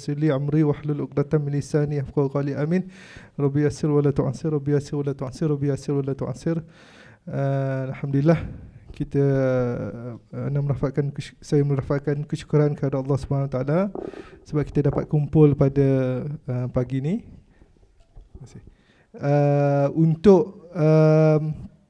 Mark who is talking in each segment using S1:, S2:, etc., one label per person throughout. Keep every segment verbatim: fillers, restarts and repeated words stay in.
S1: yassir li amri wahlul 'uqdatam min lisani yafqahu qawli. Amin. Rabbi yassir wa la tu'assir, Rabbi yassir wa la tu'assir, Rabbi yassir wa la tu'assir. Uh, Alhamdulillah, kita uh, merafakkan, saya merafakkan kesyukuran kepada Allah Subhanahu Wa Taala sebab kita dapat kumpul pada uh, pagi ni. Terima kasih. Uh, untuk um,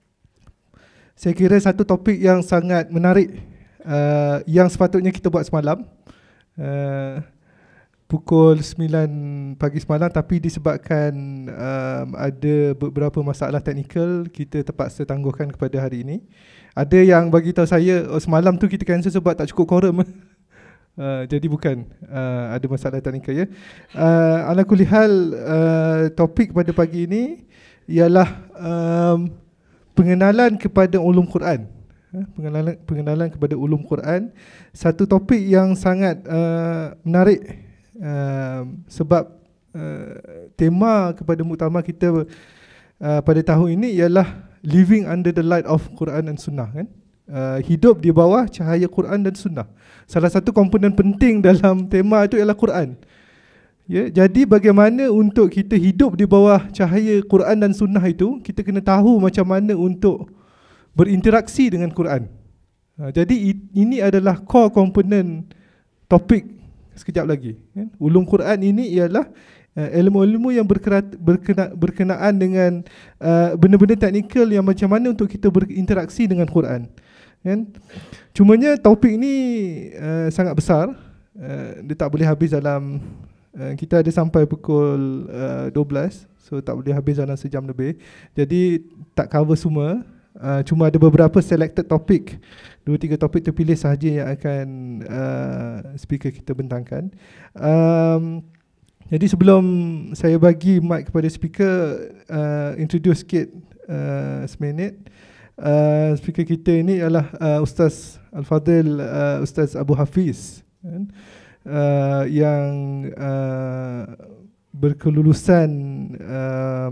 S1: saya kira satu topik yang sangat menarik uh, yang sepatutnya kita buat semalam uh, pukul sembilan pagi semalam, tapi disebabkan um, ada beberapa masalah teknikal, kita terpaksa tangguhkan kepada hari ini. Ada yang bagi tahu saya, oh, semalam tu kita cancel sebab tak cukup quorum. Uh, jadi bukan, uh, ada masalah teknikal, ya. Uh, ala kulli hal, uh, topik pada pagi ini ialah um, pengenalan kepada ulum Quran. Uh, pengenalan pengenalan kepada ulum Quran, satu topik yang sangat uh, menarik. Uh, sebab uh, tema kepada muktamar kita uh, pada tahun ini ialah living under the light of Quran dan Sunnah, kan? Uh, hidup di bawah cahaya Quran dan Sunnah. Salah satu komponen penting dalam tema itu ialah Quran. Ya, jadi bagaimana untuk kita hidup di bawah cahaya Quran dan Sunnah itu, kita kena tahu macam mana untuk berinteraksi dengan Quran. Uh, jadi ini adalah core komponen topik sekejap lagi, kan? Ulum Quran ini ialah uh, ilmu-ilmu yang berkena, berkena, berkenaan dengan uh, benda-benda teknikal yang macam mana untuk kita berinteraksi dengan Quran, kan? Cumanya topik ni uh, sangat besar, uh, dia tak boleh habis dalam uh, kita ada sampai pukul uh, dua belas, so tak boleh habis dalam sejam lebih. Jadi tak cover semua. Uh, cuma ada beberapa selected topik, dua tiga topik terpilih sahaja yang akan uh, speaker kita bentangkan. Um, jadi sebelum saya bagi mic kepada speaker, uh, introduce sikit uh, seminit. Uh, speaker kita ini adalah uh, Ustaz Al-Fadhil, uh, Ustaz Abu Hafiz, kan? uh, yang uh, berkelulusan, uh,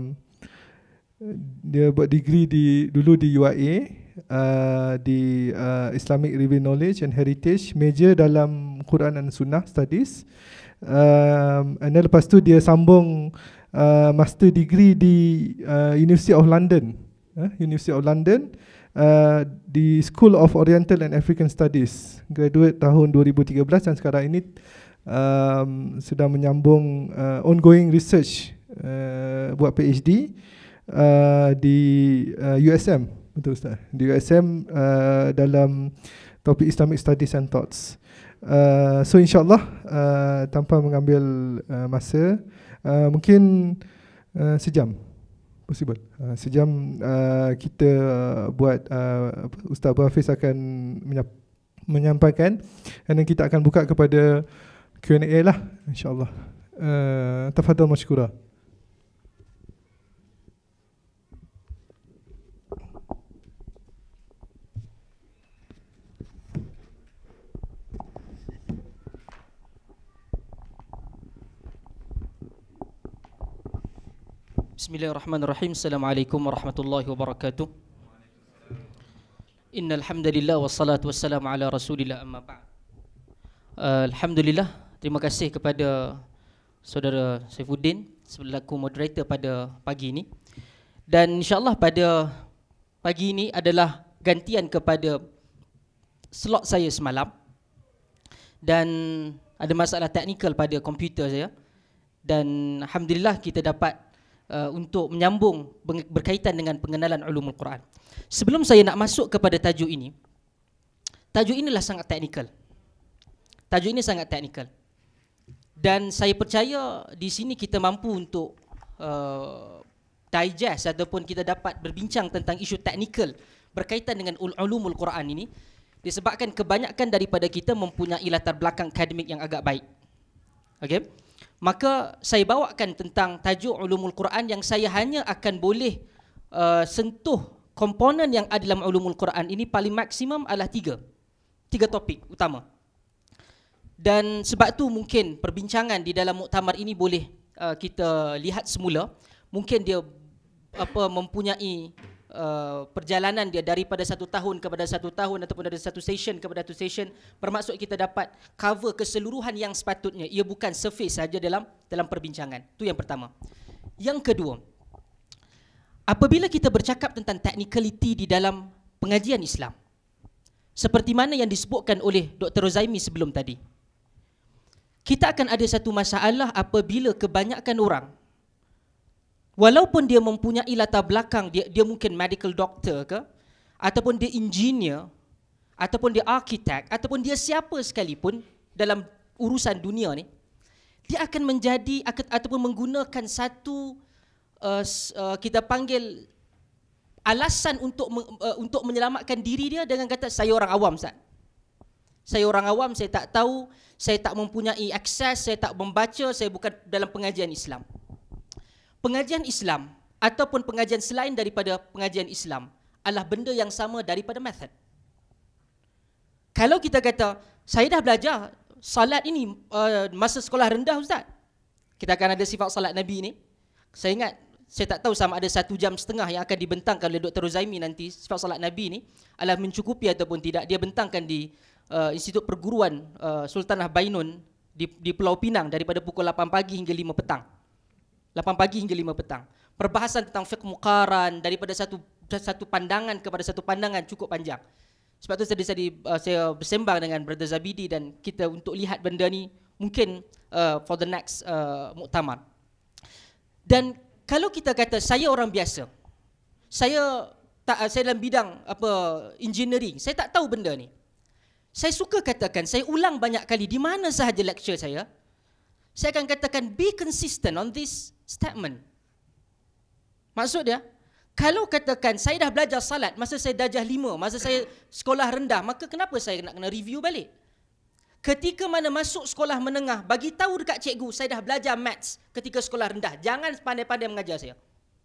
S1: dia buat degree di dulu di U I A, uh, di uh, Islamic Living Knowledge and Heritage, major dalam Quran dan Sunnah Studies. Um, and then lepas tu dia sambung uh, master degree di uh, University of London, uh, University of London, uh, di School of Oriental and African Studies. Graduate tahun dua ribu tiga belas dan sekarang ini um, sedang menyambung uh, ongoing research, uh, buat PhD Uh, di uh, U S M, betul Ustaz? Di U S M uh, dalam topik Islamic Studies and Thoughts. Uh, so insyaAllah, uh, tanpa mengambil uh, masa, uh, mungkin uh, sejam, possible. Uh, sejam uh, kita uh, buat, uh, Ustaz Abu Hafiz akan menyampaikan, dan kita akan buka kepada Q and A lah, insyaAllah. Uh, tafadhal mashkura.
S2: Bismillahirrahmanirrahim. Assalamualaikum warahmatullahi wabarakatuh. Innal hamdalillah wassalatu wassalamu ala Rasulillah, amma ba'd. Uh, Alhamdulillah, terima kasih kepada saudara Saifuddin selaku moderator pada pagi ini. Dan insya-Allah pada pagi ini adalah gantian kepada slot saya semalam. Dan ada masalah teknikal pada komputer saya. Dan alhamdulillah kita dapat Uh, untuk menyambung berkaitan dengan pengenalan ulumul Quran. Sebelum saya nak masuk kepada tajuk ini, tajuk inilah sangat teknikal. Tajuk ini sangat teknikal. Dan saya percaya di sini kita mampu untuk uh, digest ataupun kita dapat berbincang tentang isu teknikal berkaitan dengan ulumul Quran ini, disebabkan kebanyakan daripada kita mempunyai latar belakang akademik yang agak baik. Okey? Maka saya bawakan tentang tajuk ulumul Quran yang saya hanya akan boleh uh, sentuh komponen yang ada dalam ulumul Quran ini paling maksimum adalah tiga. Tiga topik utama. Dan sebab tu mungkin perbincangan di dalam muktamar ini boleh uh, kita lihat semula. Mungkin dia apa mempunyai uh, perjalanan dia daripada satu tahun kepada satu tahun ataupun dari satu session kepada satu session, bermaksud kita dapat cover keseluruhan yang sepatutnya. Ia bukan surface saja dalam dalam perbincangan. Itu yang pertama. Yang kedua, apabila kita bercakap tentang technicality di dalam pengajian Islam, seperti mana yang disebutkan oleh Doktor Rozaimi sebelum tadi, kita akan ada satu masalah apabila kebanyakan orang, walaupun dia mempunyai latar belakang, dia, dia mungkin medical doctor ke, ataupun dia engineer, ataupun dia arkitek, ataupun dia siapa sekalipun dalam urusan dunia ni, dia akan menjadi ataupun menggunakan satu uh, uh, kita panggil alasan untuk uh, untuk menyelamatkan diri dia dengan kata, saya orang awam, Ustaz. Saya orang awam, saya tak tahu, saya tak mempunyai akses, saya tak membaca, saya bukan dalam pengajian Islam. Pengajian Islam ataupun pengajian selain daripada pengajian Islam adalah benda yang sama daripada method. Kalau kita kata, saya dah belajar salat ini uh, masa sekolah rendah, Ustaz. Kita akan ada sifat salat Nabi ni. Saya ingat, saya tak tahu sama ada satu jam setengah yang akan dibentangkan oleh Doktor Rozaimi nanti, sifat salat Nabi ni adalah mencukupi ataupun tidak. Dia bentangkan di uh, Institut Perguruan uh, Sultanah Bainun di, di Pulau Pinang daripada pukul lapan pagi hingga lima petang. lapan pagi hingga lima petang. Perbahasan tentang fiqh muqaran daripada satu satu pandangan kepada satu pandangan cukup panjang. Sebab tu tadi saya, uh, saya bersembang dengan Brother Zabidi dan kita untuk lihat benda ni mungkin uh, for the next uh, muktamar. Dan kalau kita kata saya orang biasa, saya tak saya dalam bidang apa engineering, saya tak tahu benda ni. Saya suka katakan, saya ulang banyak kali di mana sahaja lecture saya, saya akan katakan be consistent on this statement. Maksud dia, kalau katakan saya dah belajar salat masa saya darjah lima, masa saya sekolah rendah, maka kenapa saya nak kena review balik? Ketika mana masuk sekolah menengah, bagi tahu dekat cikgu, saya dah belajar maths ketika sekolah rendah. Jangan pandai-pandai mengajar saya.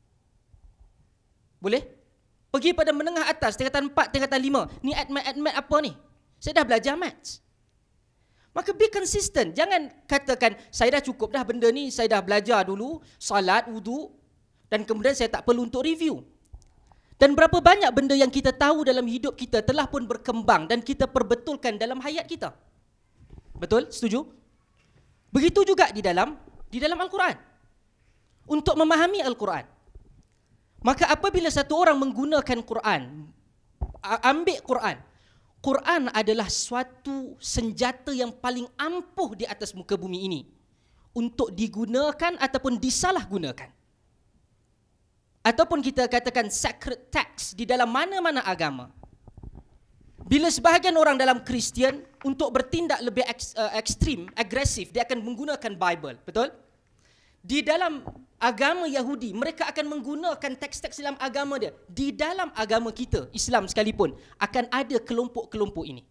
S2: Boleh? Pergi pada menengah atas, tingkatan empat, tingkatan lima. Ni admat-admat apa ni? Saya dah belajar maths. Maka be consistent. Jangan katakan, saya dah cukup dah benda ni, saya dah belajar dulu, salat, wudu, dan kemudian saya tak perlu untuk review. Dan berapa banyak benda yang kita tahu dalam hidup kita telah pun berkembang dan kita perbetulkan dalam hayat kita. Betul? Setuju? Begitu juga di dalam di dalam Al-Quran. Untuk memahami Al-Quran. Maka apabila satu orang menggunakan Quran, ambil Quran, Quran adalah suatu senjata yang paling ampuh di atas muka bumi ini untuk digunakan ataupun disalahgunakan. Ataupun kita katakan sacred text di dalam mana-mana agama. Bila sebahagian orang dalam Kristian untuk bertindak lebih eks, uh, ekstrim, agresif, dia akan menggunakan Bible, betul? Di dalam agama Yahudi, mereka akan menggunakan teks-teks dalam agama dia. Di dalam agama kita, Islam sekalipun, akan ada kelompok-kelompok ini.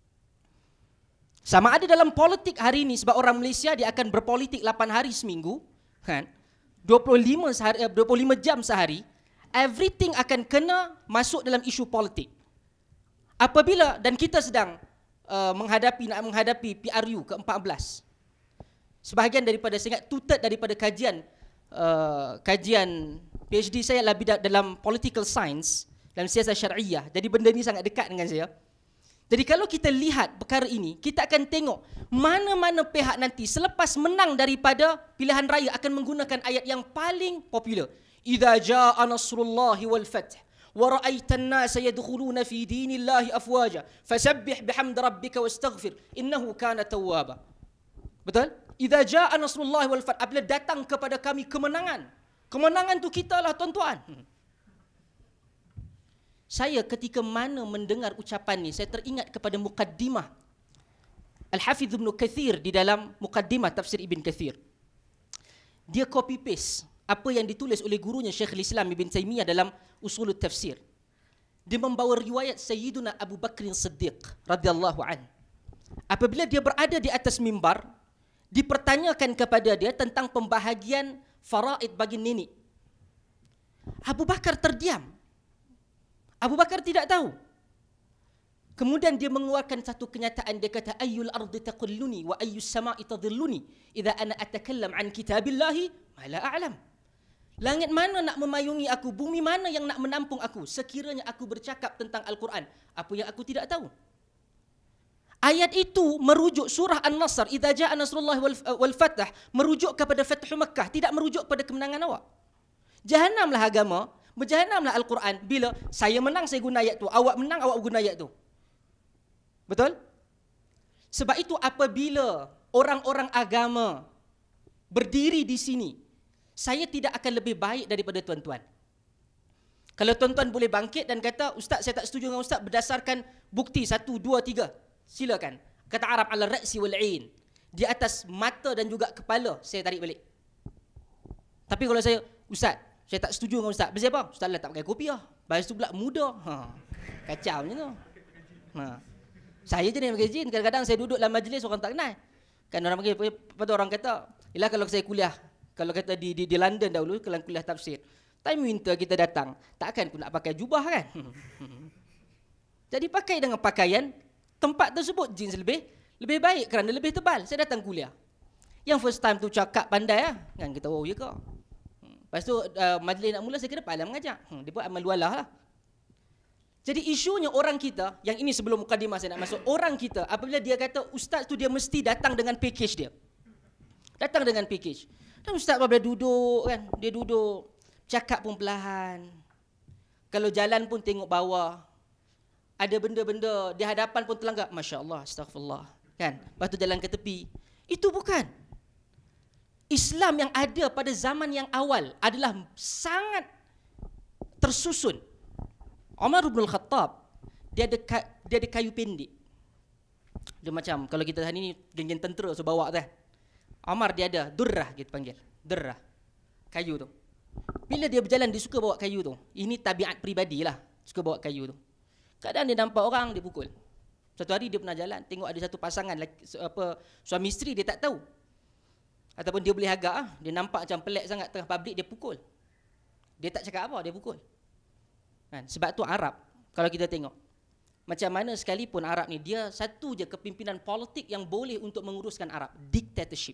S2: Sama ada dalam politik hari ini, sebab orang Malaysia dia akan berpolitik lapan hari seminggu, kan? dua puluh lima sehari, dua puluh lima jam sehari, everything akan kena masuk dalam isu politik. Apabila, dan kita sedang uh, menghadapi, nak menghadapi P R U ke empat belas. Sebahagian daripada, saya ingat two-third daripada kajian, uh, kajian PhD saya adalah dalam political science, dalam siasat syariah. Jadi benda ni sangat dekat dengan saya. Jadi kalau kita lihat perkara ini, kita akan tengok mana-mana pihak nanti selepas menang daripada pilihan raya akan menggunakan ayat yang paling popular. Idza jaa nasrullahi wal fath wa ra'aitan nasa yadkhuluna fi dinillahi afwaja fasabbih bihamdi rabbika wastaghfir innahu kana tawwaba. Betul? Idza jaa nasrullahi wal fath, apabila datang kepada kami kemenangan. Kemenangan tu kita lah tuan-tuan. Hmm. Saya ketika mana mendengar ucapan ni, saya teringat kepada muqaddimah Al-Hafidh Ibn Kathir di dalam muqaddimah tafsir Ibn Kathir. Dia copy paste apa yang ditulis oleh gurunya Syekhul Islam Ibn Taymiyah dalam Usulut Tafsir. Dia membawa riwayat Sayyiduna Abu Bakr Siddiq radhiyallahu an. Apabila dia berada di atas mimbar, dipertanyakan kepada dia tentang pembahagian faraid bagi nenek. Abu Bakar terdiam. Abu Bakar tidak tahu. Kemudian dia mengeluarkan satu kenyataan, dia kata ayyul ardi taqulluni wa ayyus sama'i tadhilluni idza ana atakallam an kitabillahi ma la a'lam. Langit mana nak memayungi aku? Bumi mana yang nak menampung aku? Sekiranya aku bercakap tentang Al-Quran, apa yang aku tidak tahu? Ayat itu merujuk surah An-Nasr, idza jaa nasrullahi wal, wal fath, merujuk kepada Fathu Makkah, tidak merujuk pada kemenangan awak. Jahanamlah agama, berjahanamlah Al-Quran bila saya menang saya guna ayat tu, awak menang awak guna ayat tu. Betul? Sebab itu apabila orang-orang agama berdiri di sini, saya tidak akan lebih baik daripada tuan-tuan. Kalau tuan-tuan boleh bangkit dan kata, Ustaz saya tak setuju dengan Ustaz berdasarkan bukti satu, dua, tiga, silakan. Kata Arab ala ra'si wal 'ain, di atas mata dan juga kepala saya tarik balik. Tapi kalau saya, Ustaz saya tak setuju dengan Ustaz, pasal apa? Ustaz lah tak pakai kopiah, lepas tu pula muda. Ha, kacau macam tu. Ha. Saya je ni pakai jin, kadang-kadang saya duduk dalam majlis orang tak kenal. Kan orang panggil, pada orang kata, ialah kalau saya kuliah, kalau kata di, di, di London dahulu, kalau kuliah tafsir, time winter kita datang, takkan aku nak pakai jubah kan? Jadi pakai dengan pakaian, tempat tersebut jeans lebih lebih baik kerana lebih tebal. Saya datang kuliah. Yang first time tu cakap pandai lah. Kan kita, oh ya ke? Lepas tu uh, majlis nak mula, saya kira Pak Alam mengajak. Hmm, dia buat amal walah lah. Jadi isunya orang kita, yang ini sebelum mukadimah saya nak masuk, orang kita apabila dia kata ustaz tu dia mesti datang dengan package dia. Datang dengan package. Dan ustaz apabila duduk kan, dia duduk, cakap pun perlahan. Kalau jalan pun tengok bawah. Ada benda-benda di hadapan pun terlanggar, masya-Allah, astagfirullah, kan? Lepas tu jalan ke tepi. Itu bukan. Islam yang ada pada zaman yang awal adalah sangat tersusun. Umar bin Al-Khattab, dia ada dia ada kayu pendek. Dia macam kalau kita hari ni geng-geng tentera so bawa tu. Umar dia ada durrah kita panggil. Durrah. Kayu tu. Bila dia berjalan dia suka bawa kayu tu. Ini tabiat pribadilah, suka bawa kayu tu. Kadang dia nampak orang dia pukul. Satu hari dia pernah jalan, tengok ada satu pasangan apa suami isteri dia tak tahu. Ataupun dia boleh agak ah, dia nampak macam pelik sangat tengah public dia pukul. Dia tak cakap apa, dia pukul. Kan? Sebab tu Arab, kalau kita tengok macam mana sekalipun Arab ni, dia satu je kepimpinan politik yang boleh untuk menguruskan Arab, dictatorship.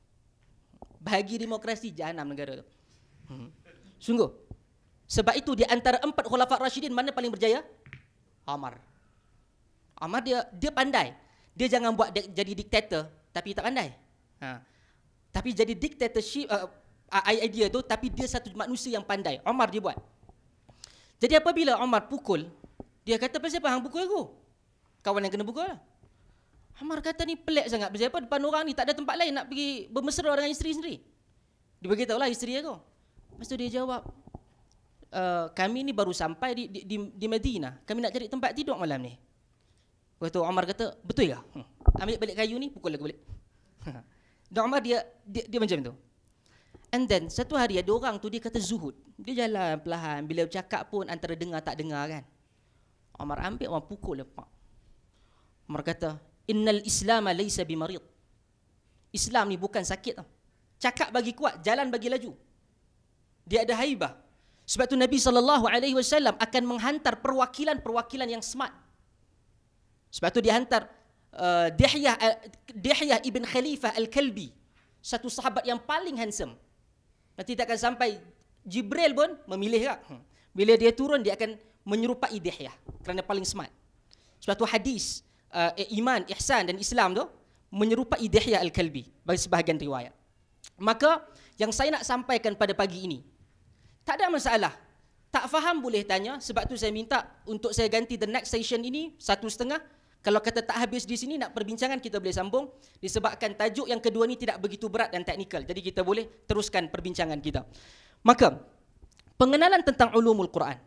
S2: Bahagi demokrasi, jahanam negara tu. Hmm. Sungguh. Sebab itu di antara empat khulafat Rashidin mana paling berjaya? Umar. Umar dia dia pandai. Dia jangan buat de, jadi diktator tapi tak pandai. Ha. Tapi jadi dictatorship uh, idea tu, tapi dia satu manusia yang pandai. Umar dia buat. Jadi apabila Umar pukul, dia kata, pasal apa hang pukul aku? Kawan yang kena pukul lah. Umar kata ni pelik sangat, pasal apa depan orang ni tak ada tempat lain nak pergi bermesra dengan isteri sendiri. Dia beritahu lah isteri aku. Lepas tu dia jawab, Uh, kami ni baru sampai di, di, di, di Madinah. Kami nak cari tempat tidur malam ni. Lepas tu Umar kata, betul ya? Hmm. Ambil balik kayu ni, pukul lagi balik. Dan Umar dia, dia dia macam tu. And then satu hari ada orang tu dia kata zuhud. Dia jalan perlahan, bila bercakap pun antara dengar tak dengar kan. Umar ambil, Umar pukul lepak. Umar kata, innal islama laysa bimarid. Islam ni bukan sakit tau. Cakap bagi kuat, jalan bagi laju. Dia ada haibah. Sebab tu Nabi sallallahu alaihi wasallam akan menghantar perwakilan-perwakilan yang smart. Sebab tu dia hantar uh, Dihyah uh, Dihyah ibn Khalifah Al-Kalbi, satu sahabat yang paling handsome. Nanti tak akan sampai Jibril pun memilih tak? Hmm. Bila dia turun dia akan menyerupai Dihyah kerana paling smart. Sebab tu hadis uh, iman, ihsan dan Islam tu menyerupai Dihyah Al-Kalbi bagi sebahagian riwayat. Maka yang saya nak sampaikan pada pagi ini, tak ada masalah. Tak faham boleh tanya. Sebab tu saya minta untuk saya ganti the next session ini satu setengah. Kalau kata tak habis di sini nak perbincangan kita boleh sambung. Disebabkan tajuk yang kedua ni tidak begitu berat dan teknikal. Jadi kita boleh teruskan perbincangan kita. Maka pengenalan tentang ulumul Quran.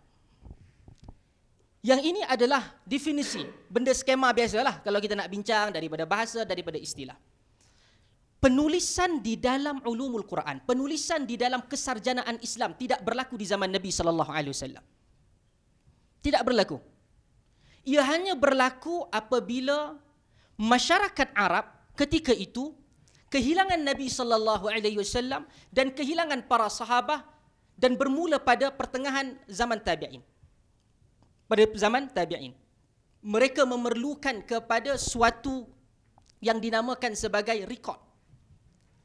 S2: Yang ini adalah definisi. Benda skema biasalah kalau kita nak bincang daripada bahasa, daripada istilah. Penulisan di dalam ulumul Quran, penulisan di dalam kesarjanaan Islam tidak berlaku di zaman Nabi sallallahu alaihi wasallam. Tidak berlaku. Ia hanya berlaku apabila masyarakat Arab ketika itu kehilangan Nabi sallallahu alaihi wasallam dan kehilangan para sahabat, dan bermula pada pertengahan zaman tabi'in. Pada zaman tabi'in, mereka memerlukan kepada suatu yang dinamakan sebagai rekod.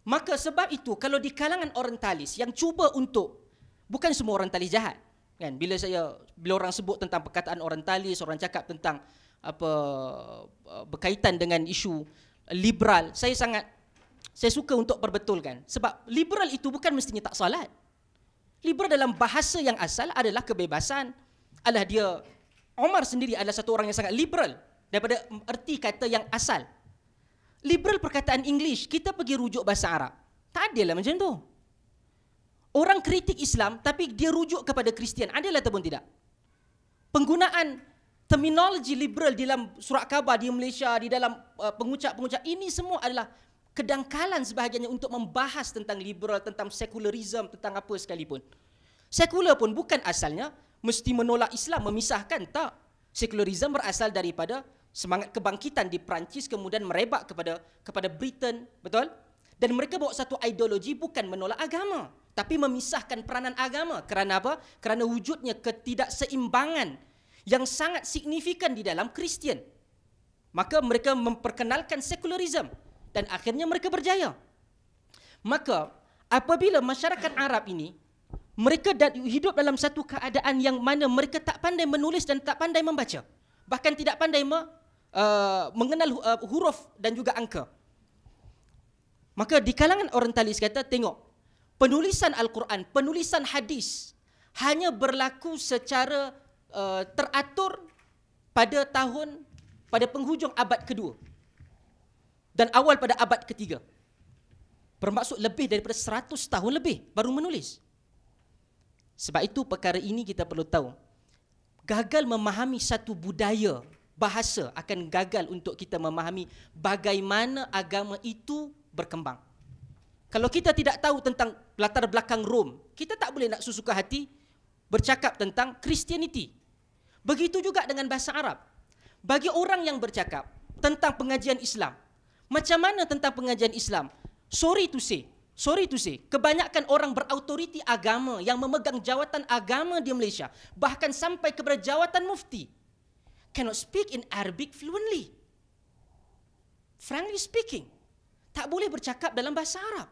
S2: Maka sebab itu kalau di kalangan orientalis yang cuba untuk, bukan semua orientalis jahat, kan? Bila saya bila orang sebut tentang perkataan orientalis, orang cakap tentang apa berkaitan dengan isu liberal, saya sangat saya suka untuk perbetulkan. Sebab liberal itu bukan mestinya tak salat. Liberal dalam bahasa yang asal adalah kebebasan. Adalah dia, Omar sendiri adalah satu orang yang sangat liberal daripada erti kata yang asal. Liberal perkataan English, kita pergi rujuk bahasa Arab. Tak adalah macam tu. Orang kritik Islam tapi dia rujuk kepada Kristian. Adalah ataupun tidak? Penggunaan terminologi liberal di dalam surat khabar di Malaysia, di dalam uh, pengucap-pengucap, ini semua adalah kedangkalan sebahagiannya untuk membahas tentang liberal, tentang sekularisme, tentang apa sekalipun. Sekular pun bukan asalnya mesti menolak Islam, memisahkan, tak. Sekularisme berasal daripada semangat kebangkitan di Perancis, kemudian merebak kepada kepada Britain, betul? Dan mereka bawa satu ideologi bukan menolak agama, tapi memisahkan peranan agama. Kerana apa? Kerana wujudnya ketidakseimbangan yang sangat signifikan di dalam Kristian. Maka mereka memperkenalkan sekularisme dan akhirnya mereka berjaya. Maka apabila masyarakat Arab ini, mereka hidup dalam satu keadaan yang mana mereka tak pandai menulis dan tak pandai membaca, bahkan tidak pandai me, uh, mengenal uh, huruf dan juga angka. Maka di kalangan orientalis kata, tengok, penulisan Al-Quran, penulisan hadis hanya berlaku secara uh, teratur pada tahun, pada penghujung abad kedua dan awal pada abad ketiga. Bermaksud lebih daripada seratus tahun lebih baru menulis. Sebab itu perkara ini kita perlu tahu. Gagal memahami satu budaya, bahasa akan gagal untuk kita memahami bagaimana agama itu berkembang. Kalau kita tidak tahu tentang latar belakang Rom, kita tak boleh nak sesuka hati bercakap tentang Christianity. Begitu juga dengan bahasa Arab. Bagi orang yang bercakap tentang pengajian Islam, macam mana tentang pengajian Islam? Sorry to say, sorry to say, kebanyakan orang berautoriti agama yang memegang jawatan agama di Malaysia, bahkan sampai kepada jawatan mufti, cannot speak in Arabic fluently. Frankly speaking, tak boleh bercakap dalam bahasa Arab.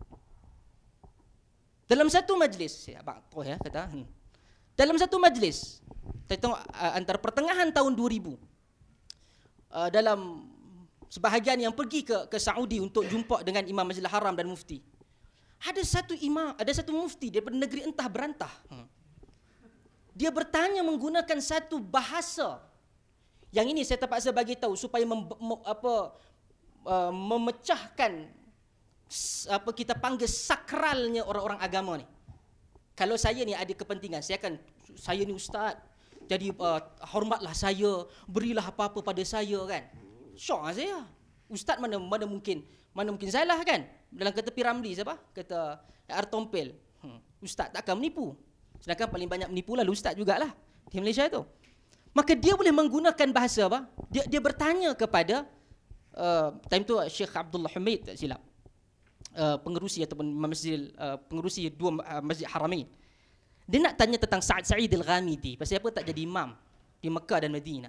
S2: Dalam satu majlis, abang tahu ya kata, hmm. dalam satu majlis, kita tengok uh, antara pertengahan tahun dua ribu, uh, dalam sebahagian yang pergi ke ke Saudi untuk jumpa dengan Imam Masjidil Haram dan mufti. Ada satu imam, ada satu mufti daripada negeri entah berantah. Hmm. Dia bertanya menggunakan satu bahasa. Yang ini saya terpaksa bagi tahu supaya mem, mem, apa uh, memecahkan apa kita panggil sakralnya orang-orang agama ni. Kalau saya ni ada kepentingan, saya akan, saya ni ustaz, jadi uh, hormatlah saya, berilah apa-apa pada saya, kan. Syok lah saya. Ustaz mana mana mungkin mana mungkin salah, kan. Dalam kata P. Ramli siapa? Kata R. Tompel. Hmm, ustaz takkan menipu. Sedangkan paling banyak menipu lah ustaz jugalah di Malaysia tu. Maka dia boleh menggunakan bahasa apa? Dia dia bertanya kepada uh, time tu Syekh Abdullah Hamid tak silap. Uh, pengerusi ataupun masjid uh, pengerusi dua uh, Masjid Haramain. Dia nak tanya tentang Sa'ad Sa'id Al-Ghamidi, pasal apa tak jadi imam di Mekah dan Madinah.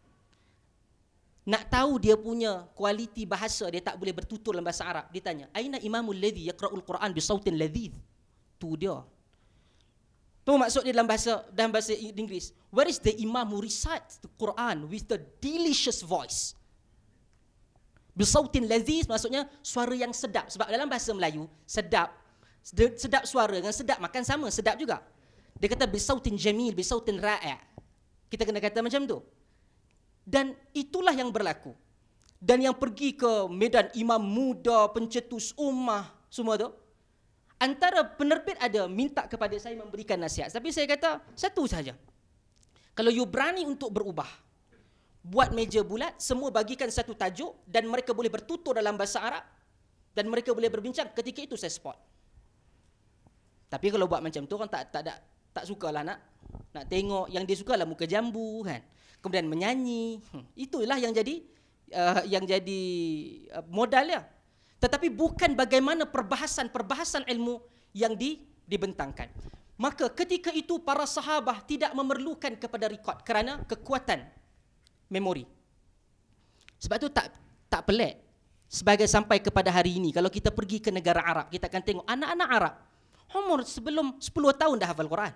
S2: Nak tahu dia punya kualiti bahasa, dia tak boleh bertutur dalam bahasa Arab. Dia tanya, aina imamul ladhi yaqra'ul Quran bi sautin ladhidh? Tu dia. Tu maksud dia dalam bahasa dalam bahasa Inggeris. Where is the imam who recites the Quran with the delicious voice? Bisautin ladhiz maksudnya suara yang sedap. Sebab dalam bahasa Melayu, sedap, sedap suara dengan sedap makan sama, sedap juga. Dia kata bisautin jamil, bisautin ra'i'. Kita kena kata macam tu. Dan itulah yang berlaku. Dan yang pergi ke medan imam muda, pencetus ummah, semua tu, antara penerbit ada minta kepada saya memberikan nasihat. Tapi saya kata, satu saja. Kalau you berani untuk berubah, buat meja bulat, semua bagikan satu tajuk dan mereka boleh bertutur dalam bahasa Arab dan mereka boleh berbincang, ketika itu saya support. Tapi kalau buat macam tu, orang tak tak tak, tak sukalah nak nak tengok. Yang dia sukalah muka jambu, kan. Kemudian menyanyi. Hmm, itulah yang jadi uh, yang jadi uh, modalnya. Tetapi bukan bagaimana perbahasan-perbahasan ilmu yang di, dibentangkan. Maka ketika itu para sahabah tidak memerlukan kepada rekod kerana kekuatan memori. Sebab tu tak tak pelik sebagai sampai kepada hari ini, kalau kita pergi ke negara Arab, kita akan tengok anak-anak Arab umur sebelum sepuluh tahun dah hafal Quran.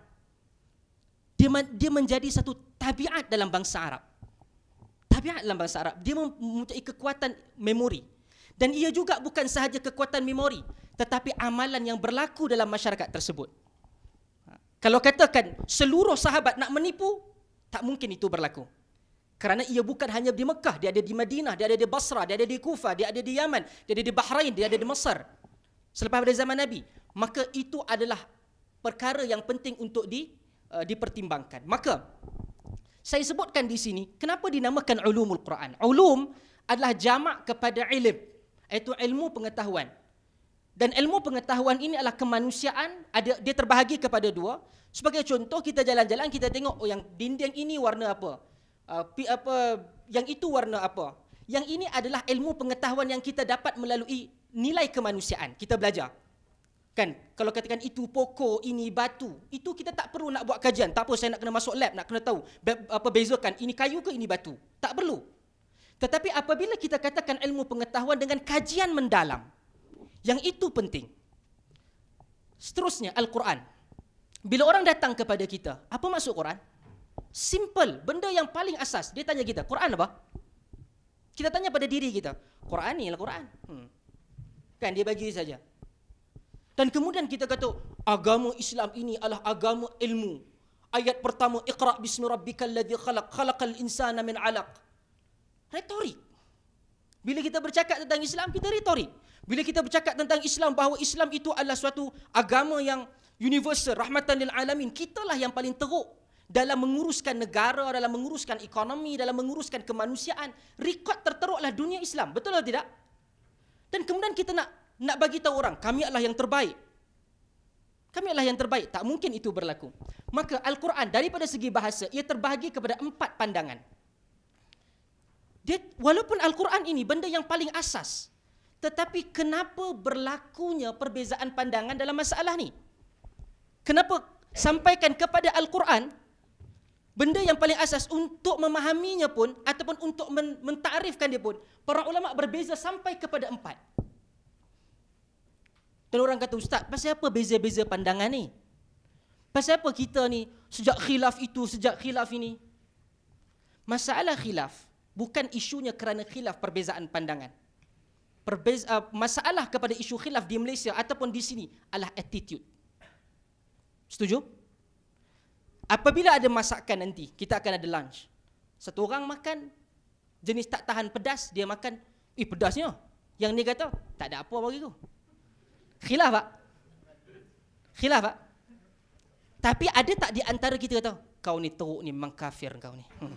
S2: Dia, dia menjadi satu tabiat dalam bangsa Arab. Tabiat dalam bangsa Arab. Dia mempunyai kekuatan memori. Dan ia juga bukan sahaja kekuatan memori, tetapi amalan yang berlaku dalam masyarakat tersebut. Kalau katakan seluruh sahabat nak menipu, tak mungkin itu berlaku. Kerana ia bukan hanya di Mekah, dia ada di Madinah, dia ada di Basrah, dia ada di Kufah, dia ada di Yaman, dia ada di Bahrain, dia ada di Mesir. Selepas pada zaman Nabi. Maka itu adalah perkara yang penting untuk di, uh, dipertimbangkan. Maka saya sebutkan di sini, kenapa dinamakan ulumul Quran? Ulum adalah jamak kepada ilm, iaitu ilmu pengetahuan. Dan ilmu pengetahuan ini adalah kemanusiaan, ada dia terbahagi kepada dua. Sebagai contoh, kita jalan-jalan, kita tengok, oh yang dinding ini warna apa? Uh, pi, apa yang itu warna apa? Yang ini adalah ilmu pengetahuan yang kita dapat melalui nilai kemanusiaan. Kita belajar. Kan, kalau katakan itu pokok, ini batu, itu kita tak perlu nak buat kajian. Tak apa, saya nak kena masuk lab, nak kena tahu be, apa bezakan ini kayu ke ini batu. Tak perlu. Tetapi apabila kita katakan ilmu pengetahuan dengan kajian mendalam, yang itu penting. Seterusnya, Al-Quran. Bila orang datang kepada kita, apa maksud Quran? Simple, benda yang paling asas. Dia tanya kita, Quran apa? Kita tanya pada diri kita, Quran ni lah Quran. Hmm. Kan, dia bagi saja. Dan kemudian kita kata, agama Islam ini adalah agama ilmu. Ayat pertama, Iqra' bismi rabbikal ladzi khalaq, khalaqal insana min 'alaq. Retorik. Bila kita bercakap tentang Islam, kita retorik. Bila kita bercakap tentang Islam, bahawa Islam itu adalah suatu agama yang universal, rahmatan lil alamin, kitalah yang paling teruk dalam menguruskan negara, dalam menguruskan ekonomi, dalam menguruskan kemanusiaan. Rekod terteruklah dunia Islam, betul atau tidak? Dan kemudian kita nak nak bagi tahu orang, kami adalah yang terbaik. Kami adalah yang terbaik. Tak mungkin itu berlaku. Maka Al-Quran daripada segi bahasa, ia terbahagi kepada empat pandangan. Dia, walaupun Al-Quran ini benda yang paling asas, tetapi kenapa berlakunya perbezaan pandangan dalam masalah ni? Kenapa sampaikan kepada Al-Quran benda yang paling asas untuk memahaminya pun, ataupun untuk men- mentarifkan dia pun, para ulama berbeza sampai kepada empat. Dan orang kata, Ustaz, pasal apa beza-beza pandangan ni? Pasal apa kita ni sejak khilaf itu, sejak khilaf ini? Masalah khilaf bukan isunya kerana khilaf perbezaan pandangan. Perbeza, uh, masalah kepada isu khilaf di Malaysia ataupun di sini adalah attitude. Setuju? Apabila ada masakan nanti, kita akan ada lunch. Satu orang makan jenis tak tahan pedas, dia makan, eh pedasnya. Yang ni kata, tak ada apa bagi tu. Khilaf tak? Khilaf tak? Tapi ada tak di antara kita kata, kau ni teruk ni, memang kafir kau ni. Hmm.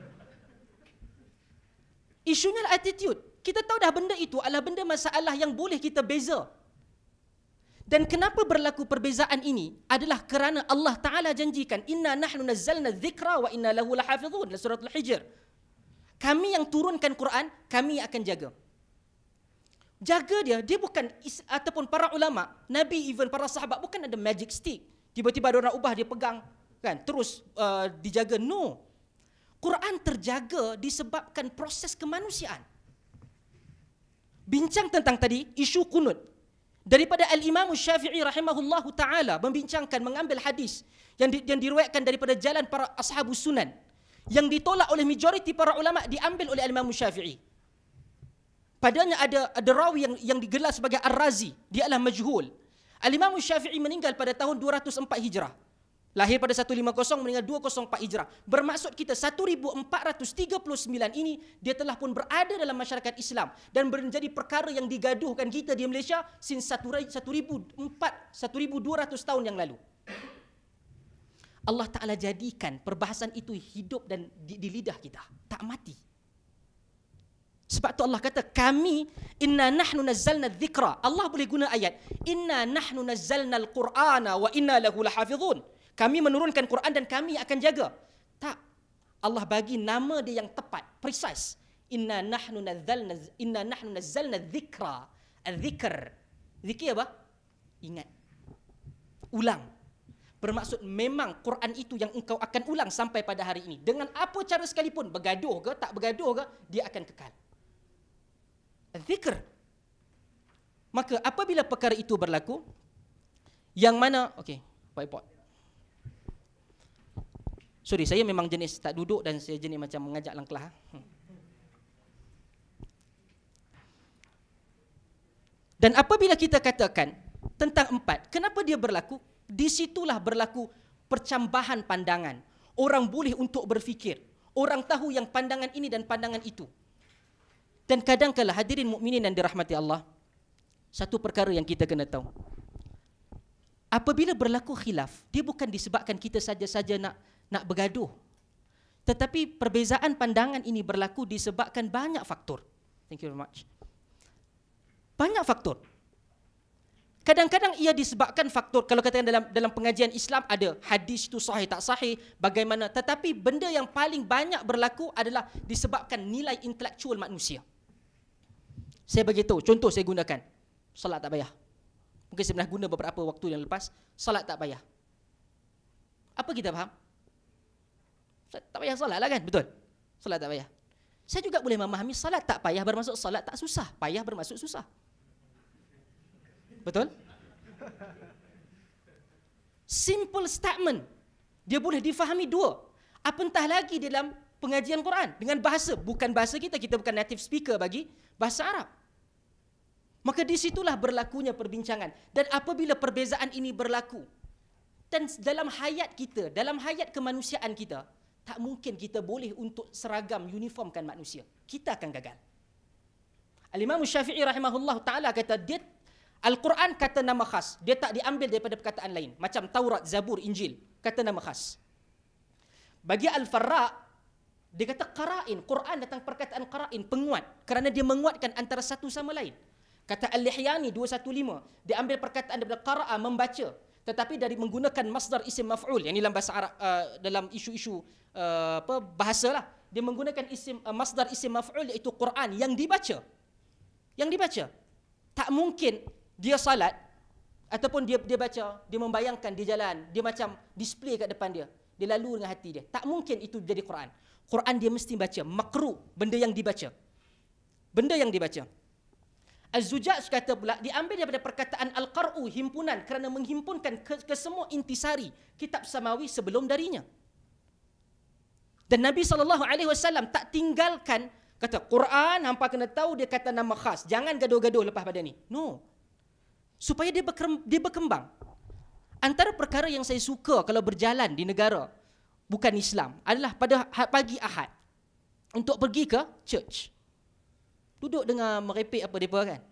S2: Isunya adalah attitude. Kita tahu dah benda itu adalah benda masalah yang boleh kita beza. Dan kenapa berlaku perbezaan ini adalah kerana Allah Ta'ala janjikan, Inna nahnu nazzalna dzikra wa inna lahu lahafizun, dalam surah Al-Hijr. Kami yang turunkan Quran, kami akan jaga. Jaga dia, dia bukan, ataupun para ulama, Nabi even para sahabat, bukan ada magic stick. Tiba-tiba ada orang ubah, dia pegang, kan, terus uh, dijaga. No. Quran terjaga disebabkan proses kemanusiaan. Bincang tentang tadi, isu kunut. Daripada Al-Imam Syafi'i rahimahullahu ta'ala membincangkan, mengambil hadis yang, di, yang diriwayatkan daripada jalan para ashabus sunan, yang ditolak oleh majoriti para ulama, diambil oleh Al-Imam Syafi'i. Padanya ada ada rawi yang yang digelar sebagai Ar-Razi, dia adalah majhul. Al-Imam Syafi'i meninggal pada tahun dua ratus empat Hijrah. Lahir pada seratus lima puluh, meninggal dua ratus empat Hijrah. Bermaksud kita seribu empat ratus tiga puluh sembilan ini dia telah pun berada dalam masyarakat Islam dan menjadi perkara yang digaduhkan kita di Malaysia since seribu dua ratus tahun yang lalu. Allah Ta'ala jadikan perbahasan itu hidup dan di, di lidah kita, tak mati. Sebab tu Allah kata, kami inna nahnu nazzalna dzikra. Allah boleh guna ayat inna nahnu nazzalna al-Qur'ana wa inna lahu lahafizun. Kami menurunkan Quran dan kami akan jaga. Tak. Allah bagi nama dia yang tepat, precise. Inna nahnu nazzalna inna nahnu nazzalna dzikra. Al-dzikr. Zikir apa? Ingat. Ulang. Bermaksud memang Quran itu yang engkau akan ulang sampai pada hari ini. Dengan apa cara sekalipun, bergaduh ke tak bergaduh ke, dia akan kekal. zikr. Maka apabila perkara itu berlaku, yang mana, okey, whiteboard. Sorry, saya memang jenis tak duduk dan saya jenis macam mengajak langkah. Hmm. Dan apabila kita katakan tentang empat, kenapa dia berlaku? Di situlah berlaku percambahan pandangan. Orang boleh untuk berfikir. Orang tahu yang pandangan ini dan pandangan itu. Dan kadang-kala hadirin mukminin yang dirahmati Allah, satu perkara yang kita kena tahu. Apabila berlaku khilaf, dia bukan disebabkan kita saja-saja nak nak bergaduh. Tetapi perbezaan pandangan ini berlaku disebabkan banyak faktor. Thank you very much. Banyak faktor. Kadang-kadang ia disebabkan faktor, kalau katakan dalam dalam pengajian Islam ada hadis itu sahih tak sahih, bagaimana. Tetapi benda yang paling banyak berlaku adalah disebabkan nilai intelektual manusia. Saya bagi tahu, contoh saya gunakan, salat tak payah. Mungkin saya pernah guna beberapa waktu yang lepas, salat tak payah. Apa kita faham? Tak payah salat lah kan, betul? Salat tak payah. Saya juga boleh memahami salat tak payah bermaksud salat tak susah, payah bermaksud susah. Betul? Simple statement. Dia boleh difahami dua. Apatah lagi dalam pengajian Quran dengan bahasa, bukan bahasa kita, kita bukan native speaker bagi bahasa Arab. Maka di situlah berlakunya perbincangan. Dan apabila perbezaan ini berlaku, dan dalam hayat kita, dalam hayat kemanusiaan kita, tak mungkin kita boleh untuk seragam, uniformkan manusia. Kita akan gagal. Al-Imam Syafi'i rahimahullah ta'ala kata, dia Al-Quran kata nama khas, dia tak diambil daripada perkataan lain. Macam Taurat, Zabur, Injil, kata nama khas. Bagi Al-Farra', dia kata qara'in, Quran datang perkataan qara'in, penguat, kerana dia menguatkan antara satu sama lain. Kata Al-Lihyani dua satu lima, dia ambil perkataan daripada qara'a, membaca, tetapi dari menggunakan masdar isim maf'ul, yang ini dalam bahasa Arab, uh, dalam isu-isu uh, apa bahasa lah, dia menggunakan isim uh, masdar isim maf'ul, iaitu Quran yang dibaca. Yang dibaca. Tak mungkin dia salat ataupun dia dia baca, dia membayangkan dia jalan, dia macam display kat depan dia, dia lalu dengan hati dia. Tak mungkin itu jadi Quran. Quran dia mesti baca, makru, benda yang dibaca. Benda yang dibaca. Az-Zujaj kata pula diambil daripada perkataan al-qar'u, himpunan, kerana menghimpunkan ke, ke semua intisari kitab samawi sebelum darinya. Dan Nabi sallallahu alaihi wasallam tak tinggalkan, kata Quran hampa kena tahu dia kata nama khas, jangan gaduh-gaduh lepas pada ni. No. Supaya dia dia berkembang. Antara perkara yang saya suka kalau berjalan di negara bukan Islam adalah pada pagi Ahad untuk pergi ke church. Duduk dengan merepek apa mereka kan.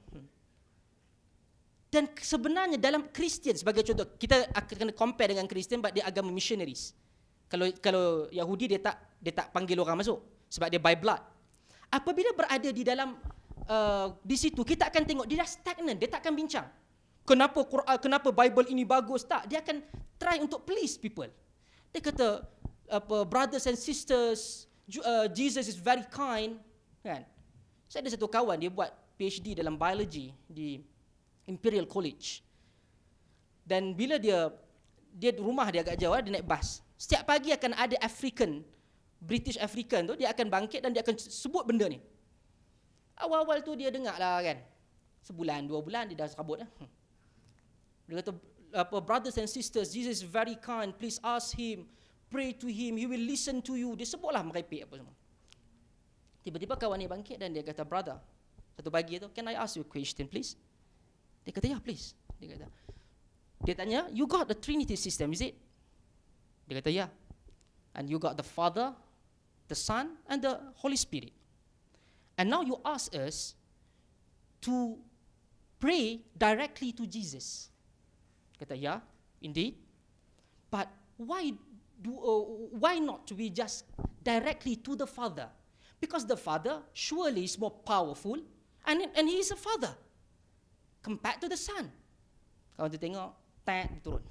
S2: Dan sebenarnya dalam Kristian, sebagai contoh, kita akan compare dengan Kristian, sebab dia agama missionaries. Kalau kalau Yahudi dia tak dia tak panggil orang masuk sebab dia by blood. Apabila berada di dalam uh, di situ, kita akan tengok dia dah stagnan, dia tak akan bincang. Kenapa Quran, kenapa Bible ini bagus? Tak, dia akan try untuk please people. Dia kata apa, brothers and sisters, uh, Jesus is very kind, kan? Saya ada satu kawan, dia buat PhD dalam biology di Imperial College. Dan bila dia dia rumah dia agak jauh, dia naik bas. Setiap pagi akan ada African, British African tu, dia akan bangkit dan dia akan sebut benda ni. Awal-awal tu dia dengar lah kan. Sebulan, dua bulan dia dah serabut lah. Dia kata, apa, brothers and sisters, Jesus is very kind, please ask him, pray to him, he will listen to you. Dia sebutlah merepek apa semua. Tiba-tiba kawan ni bangkit dan dia kata, brother, satu pagi tu, can I ask you a question please? Dia kata, ya, yeah, please. Dia kata, dia tanya, you got the Trinity system, is it? Dia kata, ya. Yeah. And you got the Father, the Son, and the Holy Spirit. And now you ask us to pray directly to Jesus. Kata, ya, yeah, indeed. But why do uh, why not to be just directly to the Father? Because the Father surely is more powerful, and and he is a Father compared to the Son. Kawan tu tengok, tak turun.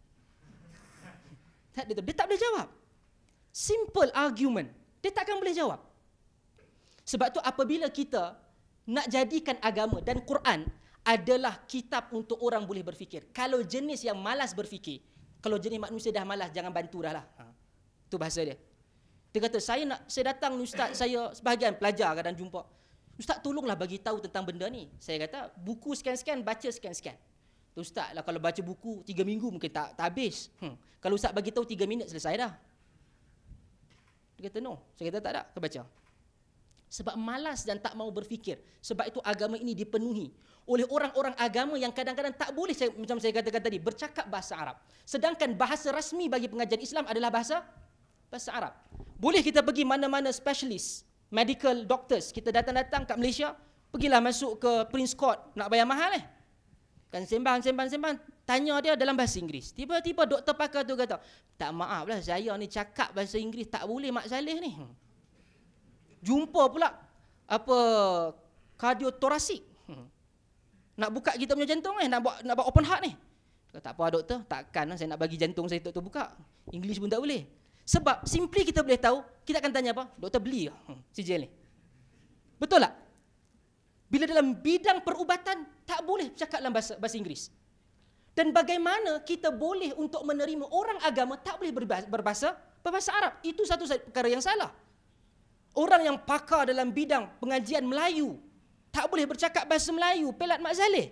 S2: Tak dia, dia tak boleh jawab. Simple argument, dia takkan boleh jawab. Sebab tu apabila kita nak jadikan agama dan Quran adalah kitab untuk orang boleh berfikir. Kalau jenis yang malas berfikir, kalau jenis manusia dah malas, jangan bantu dah lah. Ha. Itu bahasa dia. Dia kata, saya nak saya datang ni ustaz, saya sebahagian pelajar kadang jumpa. Ustaz tolonglah bagi tahu tentang benda ni. Saya kata, buku sekian-sekian, baca sekian-sekian. Ustaz lah kalau baca buku tiga minggu mungkin tak, tak habis. Hmm. Kalau Ustaz bagi tahu tiga minit selesai dah. Dia kata no. Saya kata tak ada, kau baca. Sebab malas dan tak mau berfikir. Sebab itu agama ini dipenuhi oleh orang-orang agama yang kadang-kadang tak boleh, saya, macam saya katakan tadi, bercakap bahasa Arab. Sedangkan bahasa rasmi bagi pengajian Islam adalah bahasa bahasa Arab. Boleh kita pergi mana-mana specialist, medical doctors, kita datang-datang kat Malaysia, pergilah masuk ke Prince Court, nak bayar mahal eh. Kan sembang, sembang, sembang, tanya dia dalam bahasa Inggeris. Tiba-tiba doktor pakar tu kata, tak maaf lah, saya ni cakap bahasa Inggeris, tak boleh Mak Saleh ni. Jumpa pula apa kardiotorasik. Nak buka kita punya jantung eh, nak buat nak buat open heart ni. Tak apa doktor, takkan saya nak bagi jantung saya doktor buka. English pun tak boleh. Sebab simply kita boleh tahu, kita akan tanya apa? Doktor beli ke hmm, sijil ni? Betul tak? Bila dalam bidang perubatan tak boleh cakap dalam bahasa, bahasa Inggeris. Dan bagaimana kita boleh untuk menerima orang agama tak boleh berbahasa, berbahasa, berbahasa Arab? Itu satu perkara yang salah. Orang yang pakar dalam bidang pengajian Melayu tak boleh bercakap bahasa Melayu, pelat Mak Saleh.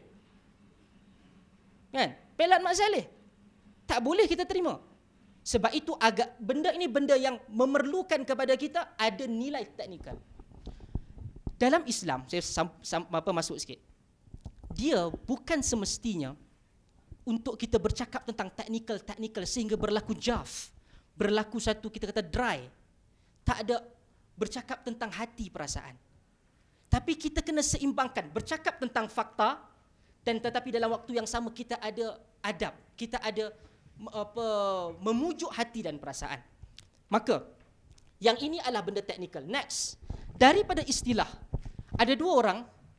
S2: Kan? Pelat Mak Saleh. Tak boleh kita terima. Sebab itu agak benda ini benda yang memerlukan kepada kita ada nilai teknikal. Dalam Islam, saya sam, sam, apa masuk sikit. Dia bukan semestinya untuk kita bercakap tentang teknikal-teknikal sehingga berlaku jaf, berlaku satu kita kata dry. Tak ada bercakap tentang hati perasaan. Tapi kita kena seimbangkan, bercakap tentang fakta dan tetapi dalam waktu yang sama kita ada adab, kita ada apa memujuk hati dan perasaan. Maka yang ini adalah benda teknikal. Next, daripada istilah ada dua orang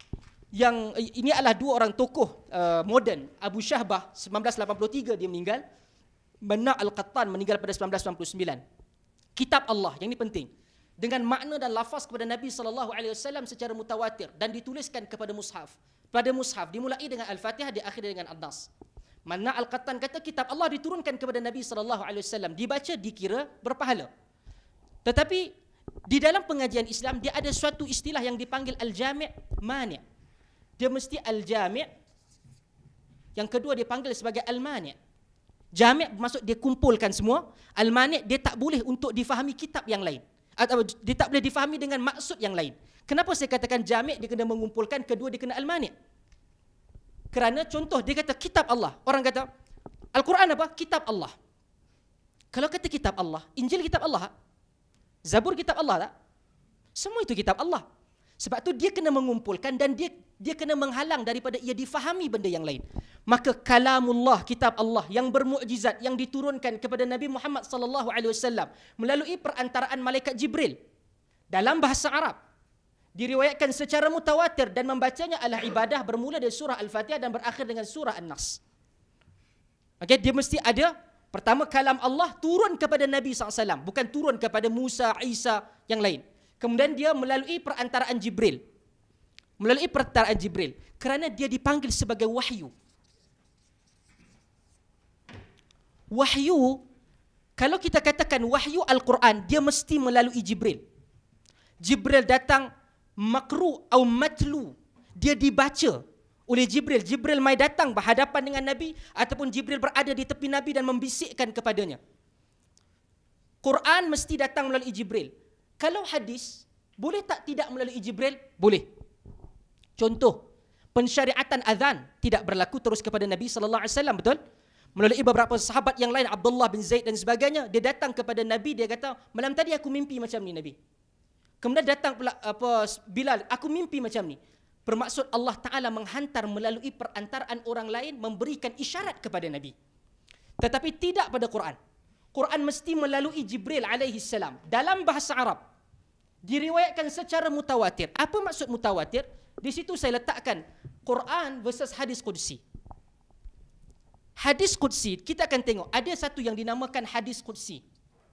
S2: yang ini adalah dua orang tokoh uh, moden. Abu Syahbah sembilan belas lapan puluh tiga dia meninggal, Mana Al-Qattan meninggal pada sembilan belas sembilan puluh sembilan. Kitab Allah, yang ini penting, dengan makna dan lafaz kepada Nabi sallallahu alaihi wasallam secara mutawatir dan dituliskan kepada mushaf. Pada mushaf dimulai dengan Al-Fatihah, diakhiri dengan An-Nas. Mana Al-Qattan kata kitab Allah diturunkan kepada Nabi sallallahu alaihi wasallam, dibaca dikira berpahala. Tetapi di dalam pengajian Islam dia ada suatu istilah yang dipanggil al-jami' mani'. Dia mesti al-jami', yang kedua dia panggil sebagai al-mani'. Jami' bermaksud dia kumpulkan semua, al-mani' dia tak boleh untuk difahami kitab yang lain. Atau dia tak boleh difahami dengan maksud yang lain. Kenapa saya katakan jami' dia kena mengumpulkan, kedua dia kena al-mani'? Kerana contoh dia kata kitab Allah. Orang kata Al-Quran apa? Kitab Allah. Kalau kata kitab Allah, Injil kitab Allah, Zabur kitab Allah tak? Semua itu kitab Allah. Sebab tu dia kena mengumpulkan dan dia dia kena menghalang daripada ia difahami benda yang lain. Maka kalamullah, kitab Allah yang bermukjizat yang diturunkan kepada Nabi Muhammad sallallahu alaihi wasallam melalui perantaraan malaikat Jibril dalam bahasa Arab, diriwayatkan secara mutawatir dan membacanya adalah ibadah, bermula dari surah Al-Fatihah dan berakhir dengan surah An-Nas. Okey, dia mesti ada pertama kalam Allah turun kepada Nabi sallallahu alaihi wasallam, bukan turun kepada Musa, Isa yang lain. Kemudian dia melalui perantaraan Jibril. Melalui perantaraan Jibril. Kerana dia dipanggil sebagai wahyu. Wahyu, kalau kita katakan wahyu Al-Quran, dia mesti melalui Jibril. Jibril datang makru atau matlu. Dia dibaca oleh Jibril. Jibril mai datang berhadapan dengan Nabi ataupun Jibril berada di tepi Nabi dan membisikkan kepadanya. Quran mesti datang melalui Jibril. Kalau hadis, boleh tak tidak melalui Jibril? Boleh. Contoh, pensyariatan azan tidak berlaku terus kepada Nabi sallallahu alaihi wasallam, betul? Melalui beberapa sahabat yang lain, Abdullah bin Zaid dan sebagainya, dia datang kepada Nabi, dia kata, malam tadi aku mimpi macam ni Nabi. Kemudian datang pula apa Bilal, aku mimpi macam ni. Bermaksud Allah Ta'ala menghantar melalui perantaraan orang lain, memberikan isyarat kepada Nabi. Tetapi tidak pada Quran. Quran mesti melalui Jibril alaihi salam dalam bahasa Arab. Diriwayatkan secara mutawatir. Apa maksud mutawatir? Di situ saya letakkan Quran versus hadis qudsi. Hadis qudsi, kita akan tengok ada satu yang dinamakan hadis qudsi.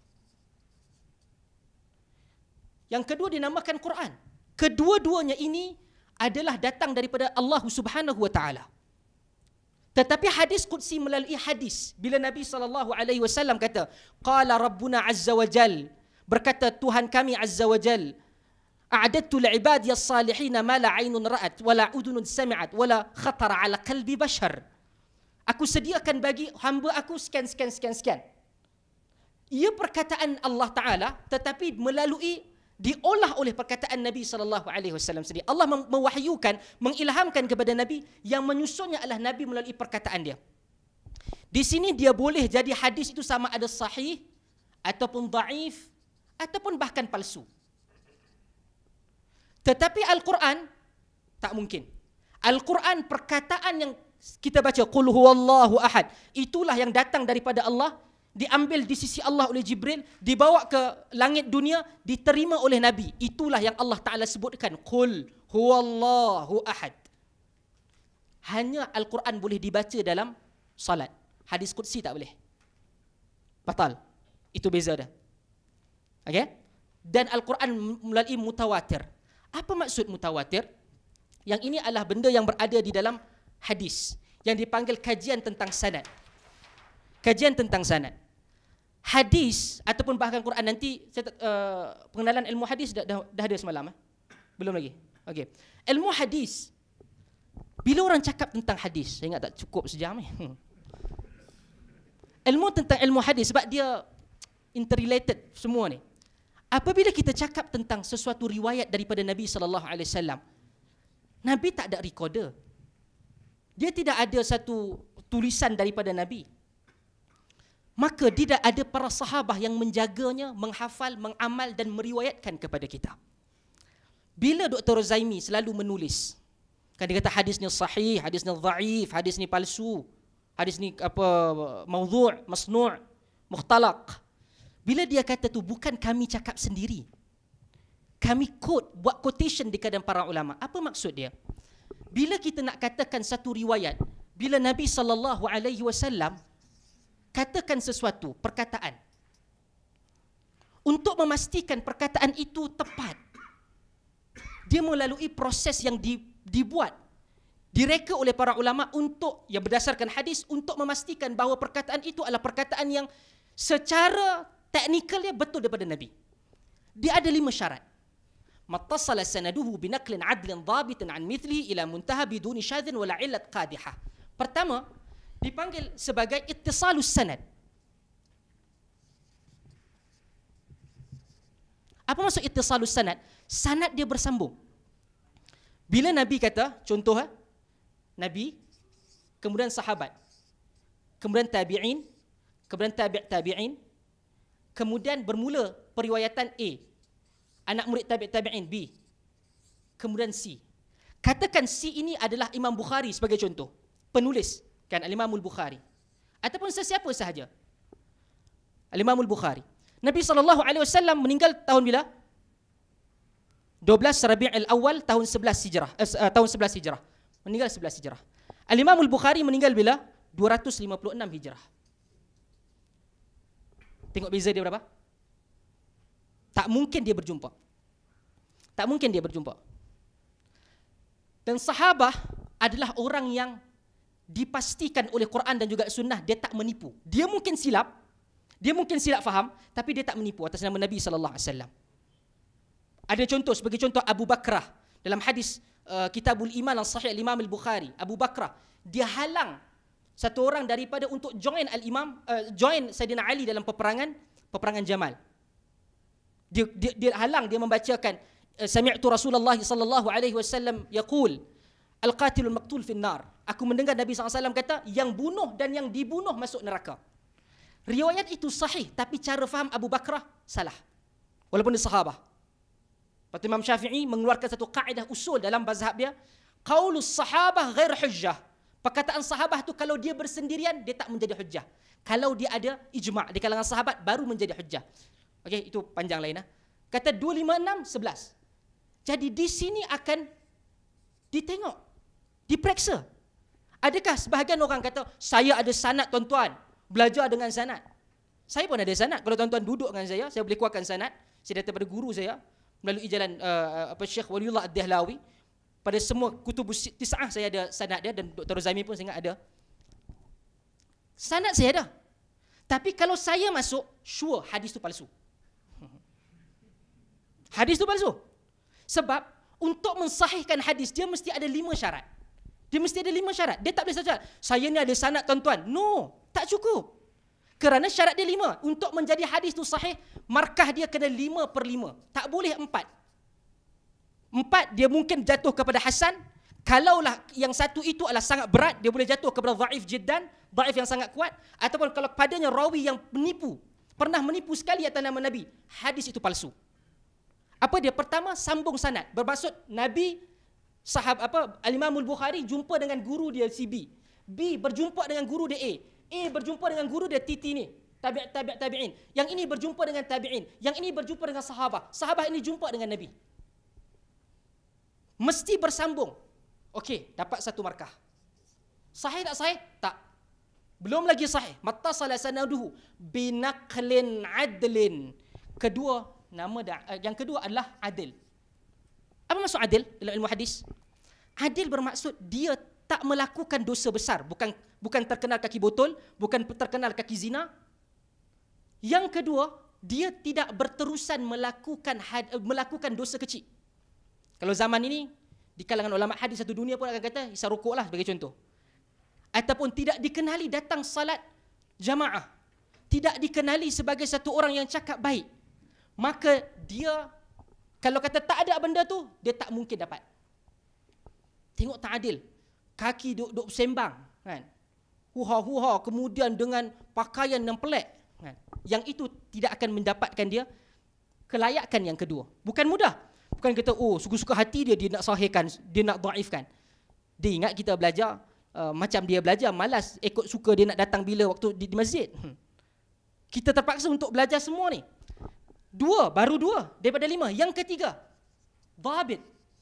S2: Yang kedua dinamakan Quran. Kedua-duanya ini adalah datang daripada Allah Subhanahu wa taala. Tetapi hadis qudsi melalui hadis. Bila Nabi sallallahu alaihi wasallam kata, qala rabbuna azza wa jal, berkata Tuhan kami azza wa jal, A'adadtu li'ibadiyas salihina ma la 'ainun ra'at wa la udhunun sami'at wa la khatara 'ala qalbi bashar. Aku sediakan bagi hamba aku sekian sekian sekian sekian. Ia perkataan Allah Taala tetapi melalui diolah oleh perkataan Nabi sallallahu alaihi wasallam sendiri. Allah mewahyukan, mengilhamkan kepada Nabi, yang menyusunnya adalah Nabi melalui perkataan dia. Di sini dia boleh jadi hadis itu sama ada sahih ataupun dhaif ataupun bahkan palsu. Tetapi Al-Quran tak mungkin. Al-Quran perkataan yang kita baca qul huwallahu ahad, itulah yang datang daripada Allah, diambil di sisi Allah oleh Jibril, dibawa ke langit dunia, diterima oleh Nabi. Itulah yang Allah Ta'ala sebutkan, qul huwallahu ahad. Hanya Al-Quran boleh dibaca dalam salat. Hadis Qudsi tak boleh. Batal. Itu beza dah. Okay? Dan Al-Quran melalui mutawatir. Apa maksud mutawatir? Yang ini adalah benda yang berada di dalam hadis, yang dipanggil kajian tentang sanad. Kajian tentang sanad. Hadis ataupun bahkan Quran nanti saya, uh, pengenalan ilmu hadis dah, dah, dah ada semalam eh? Belum lagi. Okey. Ilmu hadis. Bila orang cakap tentang hadis, saya ingat tak cukup sejam eh. Hmm. Ilmu tentang ilmu hadis sebab dia interrelated semua ni. Apabila kita cakap tentang sesuatu riwayat daripada Nabi sallallahu alaihi wasallam, Nabi tak ada recorder. Dia tidak ada satu tulisan daripada Nabi. Maka tidak ada para sahabah yang menjaganya, menghafal, mengamal dan meriwayatkan kepada kita. Bila Doktor Zaimi selalu menulis, kan dia kata hadis ni sahih, hadis ni dhaif, hadis ni palsu, hadis ni apa maudhu', masnu', mukhtalaq. Bila dia kata tu bukan kami cakap sendiri. Kami quote, buat quotation di kalangan para ulama. Apa maksud dia? Bila kita nak katakan satu riwayat, bila Nabi sallallahu alaihi wasallam katakan sesuatu, perkataan, untuk memastikan perkataan itu tepat, dia melalui proses yang di, dibuat, direka oleh para ulama untuk, yang berdasarkan hadis, untuk memastikan bahawa perkataan itu adalah perkataan yang secara teknikalnya betul daripada Nabi. Dia ada lima syarat. Mattasala sanaduhu binaqlin adlin dhabitin an mithlihi ila muntaha biduni syadhin wala illat qadihah. Pertama, dipanggil sebagai ittisalus sanad. Apa maksud ittisalus sanad? Sanad dia bersambung. Bila Nabi kata, contoh ha, Nabi, kemudian sahabat, kemudian tabi'in, kemudian tabi' tabi'in, kemudian bermula periwayatan A, anak murid tabi' tabi'in B, kemudian C. Katakan C ini adalah Imam Bukhari sebagai contoh, penulis kan, Al-Imam Al-Bukhari, ataupun sesiapa sahaja, Al-Imam Al-Bukhari. Nabi sallallahu alaihi wasallam meninggal tahun bila? dua belas Rabi'ul Awal tahun sebelas Hijrah, eh, tahun sebelas Hijrah. Meninggal sebelas Hijrah. Al-Imam Al-Bukhari meninggal bila? dua ratus lima puluh enam Hijrah. Tengok beza dia berapa? Tak mungkin dia berjumpa. Tak mungkin dia berjumpa. Dan sahabah adalah orang yang dipastikan oleh Quran dan juga sunnah dia tak menipu. Dia mungkin silap, dia mungkin silap faham, tapi dia tak menipu atas nama Nabi sallallahu alaihi wasallam. Ada contoh, sebagai contoh Abu Bakrah dalam hadis uh, Kitabul Iman Al-Sahih Al-Imam Al-Bukhari. Abu Bakrah dia halang satu orang daripada untuk join Al-Imam uh, join Sayyidina Ali dalam peperangan peperangan Jamal. Dia, dia, dia halang, dia membacakan sami'tu Rasulullah sallallahu alaihi wasallam yaqul al-qatilul maqtul fin nar. Aku mendengar Nabi sallallahu alaihi wasallam kata yang bunuh dan yang dibunuh masuk neraka. Riwayat itu sahih, tapi cara faham Abu Bakrah salah. Walaupun dia sahabah. Lepas Imam Syafi'i mengeluarkan satu kaedah usul dalam mazhab dia, qaulus sahabah ghair hujjah. Perkataan sahabah tu kalau dia bersendirian dia tak menjadi hujjah. Kalau dia ada ijma' di kalangan sahabat baru menjadi hujjah. Okey, itu panjang lain ah. Kata dua lima enam sebelas. Jadi di sini akan ditengok, diperiksa. Adakah sebahagian orang kata, saya ada sanad tuan-tuan, belajar dengan sanad. Saya pun ada sanad. Kalau tuan-tuan duduk dengan saya, saya boleh keluarkan sanad. Saya datang pada guru saya melalui jalan uh, apa Syekh Waliullah Ad-Dahlawi. Pada semua kutubus tis'ah saya ada sanad dia, dan Doktor Zaimi pun saya ingat ada. Sanad saya ada. Tapi kalau saya masuk, sure hadis tu palsu. Hadis tu palsu. Sebab untuk mensahihkan hadis dia mesti ada lima syarat. Dia mesti ada lima syarat. Dia tak boleh saja, saya ni ada sanad tuan-tuan. No, tak cukup. Kerana syarat dia lima. Untuk menjadi hadis tu sahih, markah dia kena lima per lima. Tak boleh empat. Empat, dia mungkin jatuh kepada hasan. Kalaulah yang satu itu adalah sangat berat, dia boleh jatuh kepada dhaif jiddan, dhaif yang sangat kuat. Ataupun kalau padanya rawi yang menipu, pernah menipu sekali atas nama Nabi, hadis itu palsu. Apa dia? Pertama, sambung sanad. Bermaksud Nabi, sahab apa Al-Imam Al-Bukhari jumpa dengan guru dia si B. B berjumpa dengan guru dia A. A berjumpa dengan guru dia T T ni. Tabi' tabi' tabi'in. Yang ini berjumpa dengan tabi'in. Yang ini berjumpa dengan sahabah. Sahabah ini jumpa dengan Nabi. Mesti bersambung. Okey, dapat satu markah. Sahih tak sahih? Tak. Belum lagi sahih. Mattasala sanaduhu binaqlin adlin. Kedua, nama da, yang kedua adalah adil. Apa maksud adil dalam ilmu hadis? Adil bermaksud dia tak melakukan dosa besar, bukan bukan terkenal kaki botol, bukan terkenal kaki zina. Yang kedua, dia tidak berterusan melakukan had, melakukan dosa kecil. Kalau zaman ini di kalangan ulama hadis satu dunia pun akan kata hisap rokok lah sebagai contoh. Ataupun tidak dikenali datang salat jamaah. Tidak dikenali sebagai satu orang yang cakap baik. Maka dia, kalau kata tak ada benda tu, dia tak mungkin dapat. Tengok tak adil. Kaki duk-duk sembang. Kan? Huha-huha, kemudian dengan pakaian yang pelik. Kan? Yang itu tidak akan mendapatkan dia kelayakan yang kedua. Bukan mudah. Bukan kita, oh suka-suka hati dia, dia nak sahihkan, dia nak dhaifkan. Dia ingat kita belajar, uh, macam dia belajar, malas ikut suka dia nak datang bila waktu di, di masjid. Hmm. Kita terpaksa untuk belajar semua ni. Dua, baru dua daripada lima. Yang ketiga, dhabit.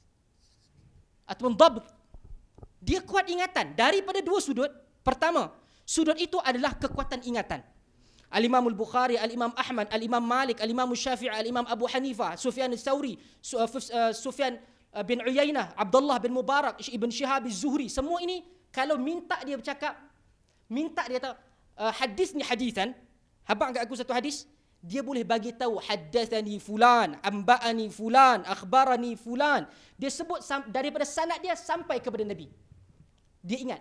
S2: Ataupun dhabt. Dia kuat ingatan daripada dua sudut. Pertama, sudut itu adalah kekuatan ingatan. Al-Imam Al-Bukhari, Al-Imam Ahmad, Al-Imam Malik, Al-Imam Syafi'i, Al-Imam Abu Hanifah, Sufyan Al-Thawri, Sufyan bin Uyainah, Abdullah bin Mubarak, Ibn Shihab Az-Zuhri. Semua ini kalau minta dia bercakap, minta dia tahu uh, hadis ni hadisan, habaq kat aku satu hadis, dia boleh bagi tahu haddatsani fulan, amba'ani fulan, akhbarani fulan. Dia sebut daripada sanad dia sampai kepada Nabi. Dia ingat.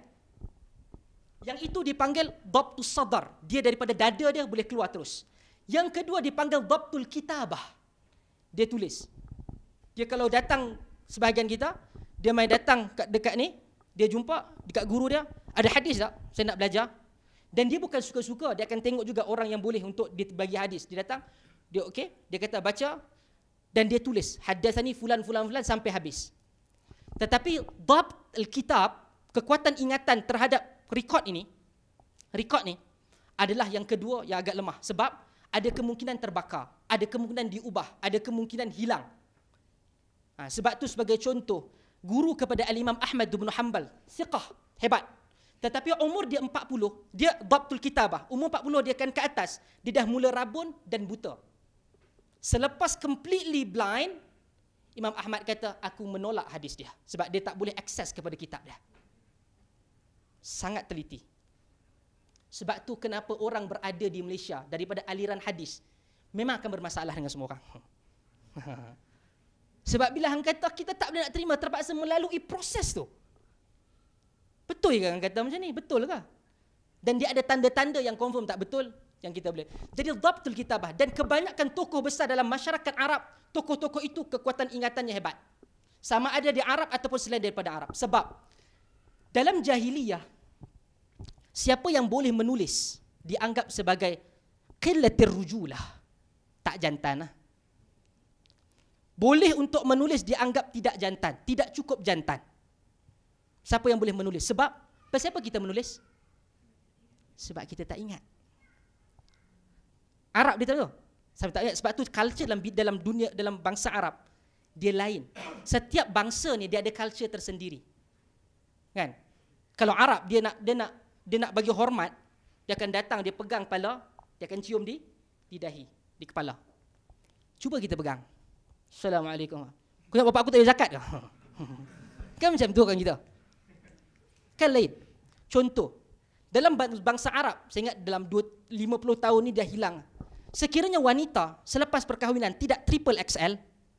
S2: Yang itu dipanggil dhabtus sadar. Dia daripada dada dia boleh keluar terus. Yang kedua dipanggil dhabtul kitabah. Dia tulis. Dia kalau datang sebahagian kita, dia main datang kat dekat ni, dia jumpa dekat guru dia, ada hadis tak? Saya nak belajar. Dan dia bukan suka-suka, dia akan tengok juga orang yang boleh untuk dia bagi hadis. Dia datang, dia okey, dia kata baca dan dia tulis haddatsani fulan fulan fulan sampai habis. Tetapi dhabt al-kitab, kekuatan ingatan terhadap rekod ini, rekod ni adalah yang kedua yang agak lemah. Sebab ada kemungkinan terbakar, ada kemungkinan diubah, ada kemungkinan hilang. Ha, sebab tu sebagai contoh, guru kepada Al-Imam Ahmad bin Hanbal, thiqah, hebat. Tetapi umur dia empat puluh, dia dhabtul kitabah. Umur empat puluh dia akan ke atas, dia dah mula rabun dan buta. Selepas completely blind, Imam Ahmad kata, aku menolak hadis dia. Sebab dia tak boleh akses kepada kitab dia. Sangat teliti. Sebab tu kenapa orang berada di Malaysia daripada aliran hadis memang akan bermasalah dengan semua orang. Sebab bila hang kata kita tak boleh nak terima, terpaksa melalui proses tu. Betul ke hang kata macam ni? Betul ke? Dan dia ada tanda-tanda yang confirm tak betul yang kita boleh. Jadi dhabtul kitabah, dan kebanyakan tokoh besar dalam masyarakat Arab, tokoh-tokoh itu kekuatan ingatannya hebat. Sama ada di Arab ataupun selain daripada Arab. Sebab dalam jahiliyah, siapa yang boleh menulis dianggap sebagai qillatir rujulah, tak jantan lah. Boleh untuk menulis dianggap tidak jantan, tidak cukup jantan. Siapa yang boleh menulis? Sebab pasal apa kita menulis? Sebab kita tak ingat. Arab dia tahu. Sebab tak ingat. Sebab tu culture dalam dalam dunia, dalam bangsa Arab dia lain. Setiap bangsa ni dia ada culture tersendiri. Kan? Kalau Arab dia nak dia nak dia nak bagi hormat, dia akan datang, dia pegang kepala, dia akan cium di di dahi, di kepala. Cuba kita pegang. Assalamualaikum. Kau nak bapak aku tak ada zakat ke? Kan macam tu orang kita. Kan lain. Contoh, dalam bangsa Arab, saya ingat dalam lima puluh tahun ni dah hilang. Sekiranya wanita selepas perkahwinan tidak triple X L,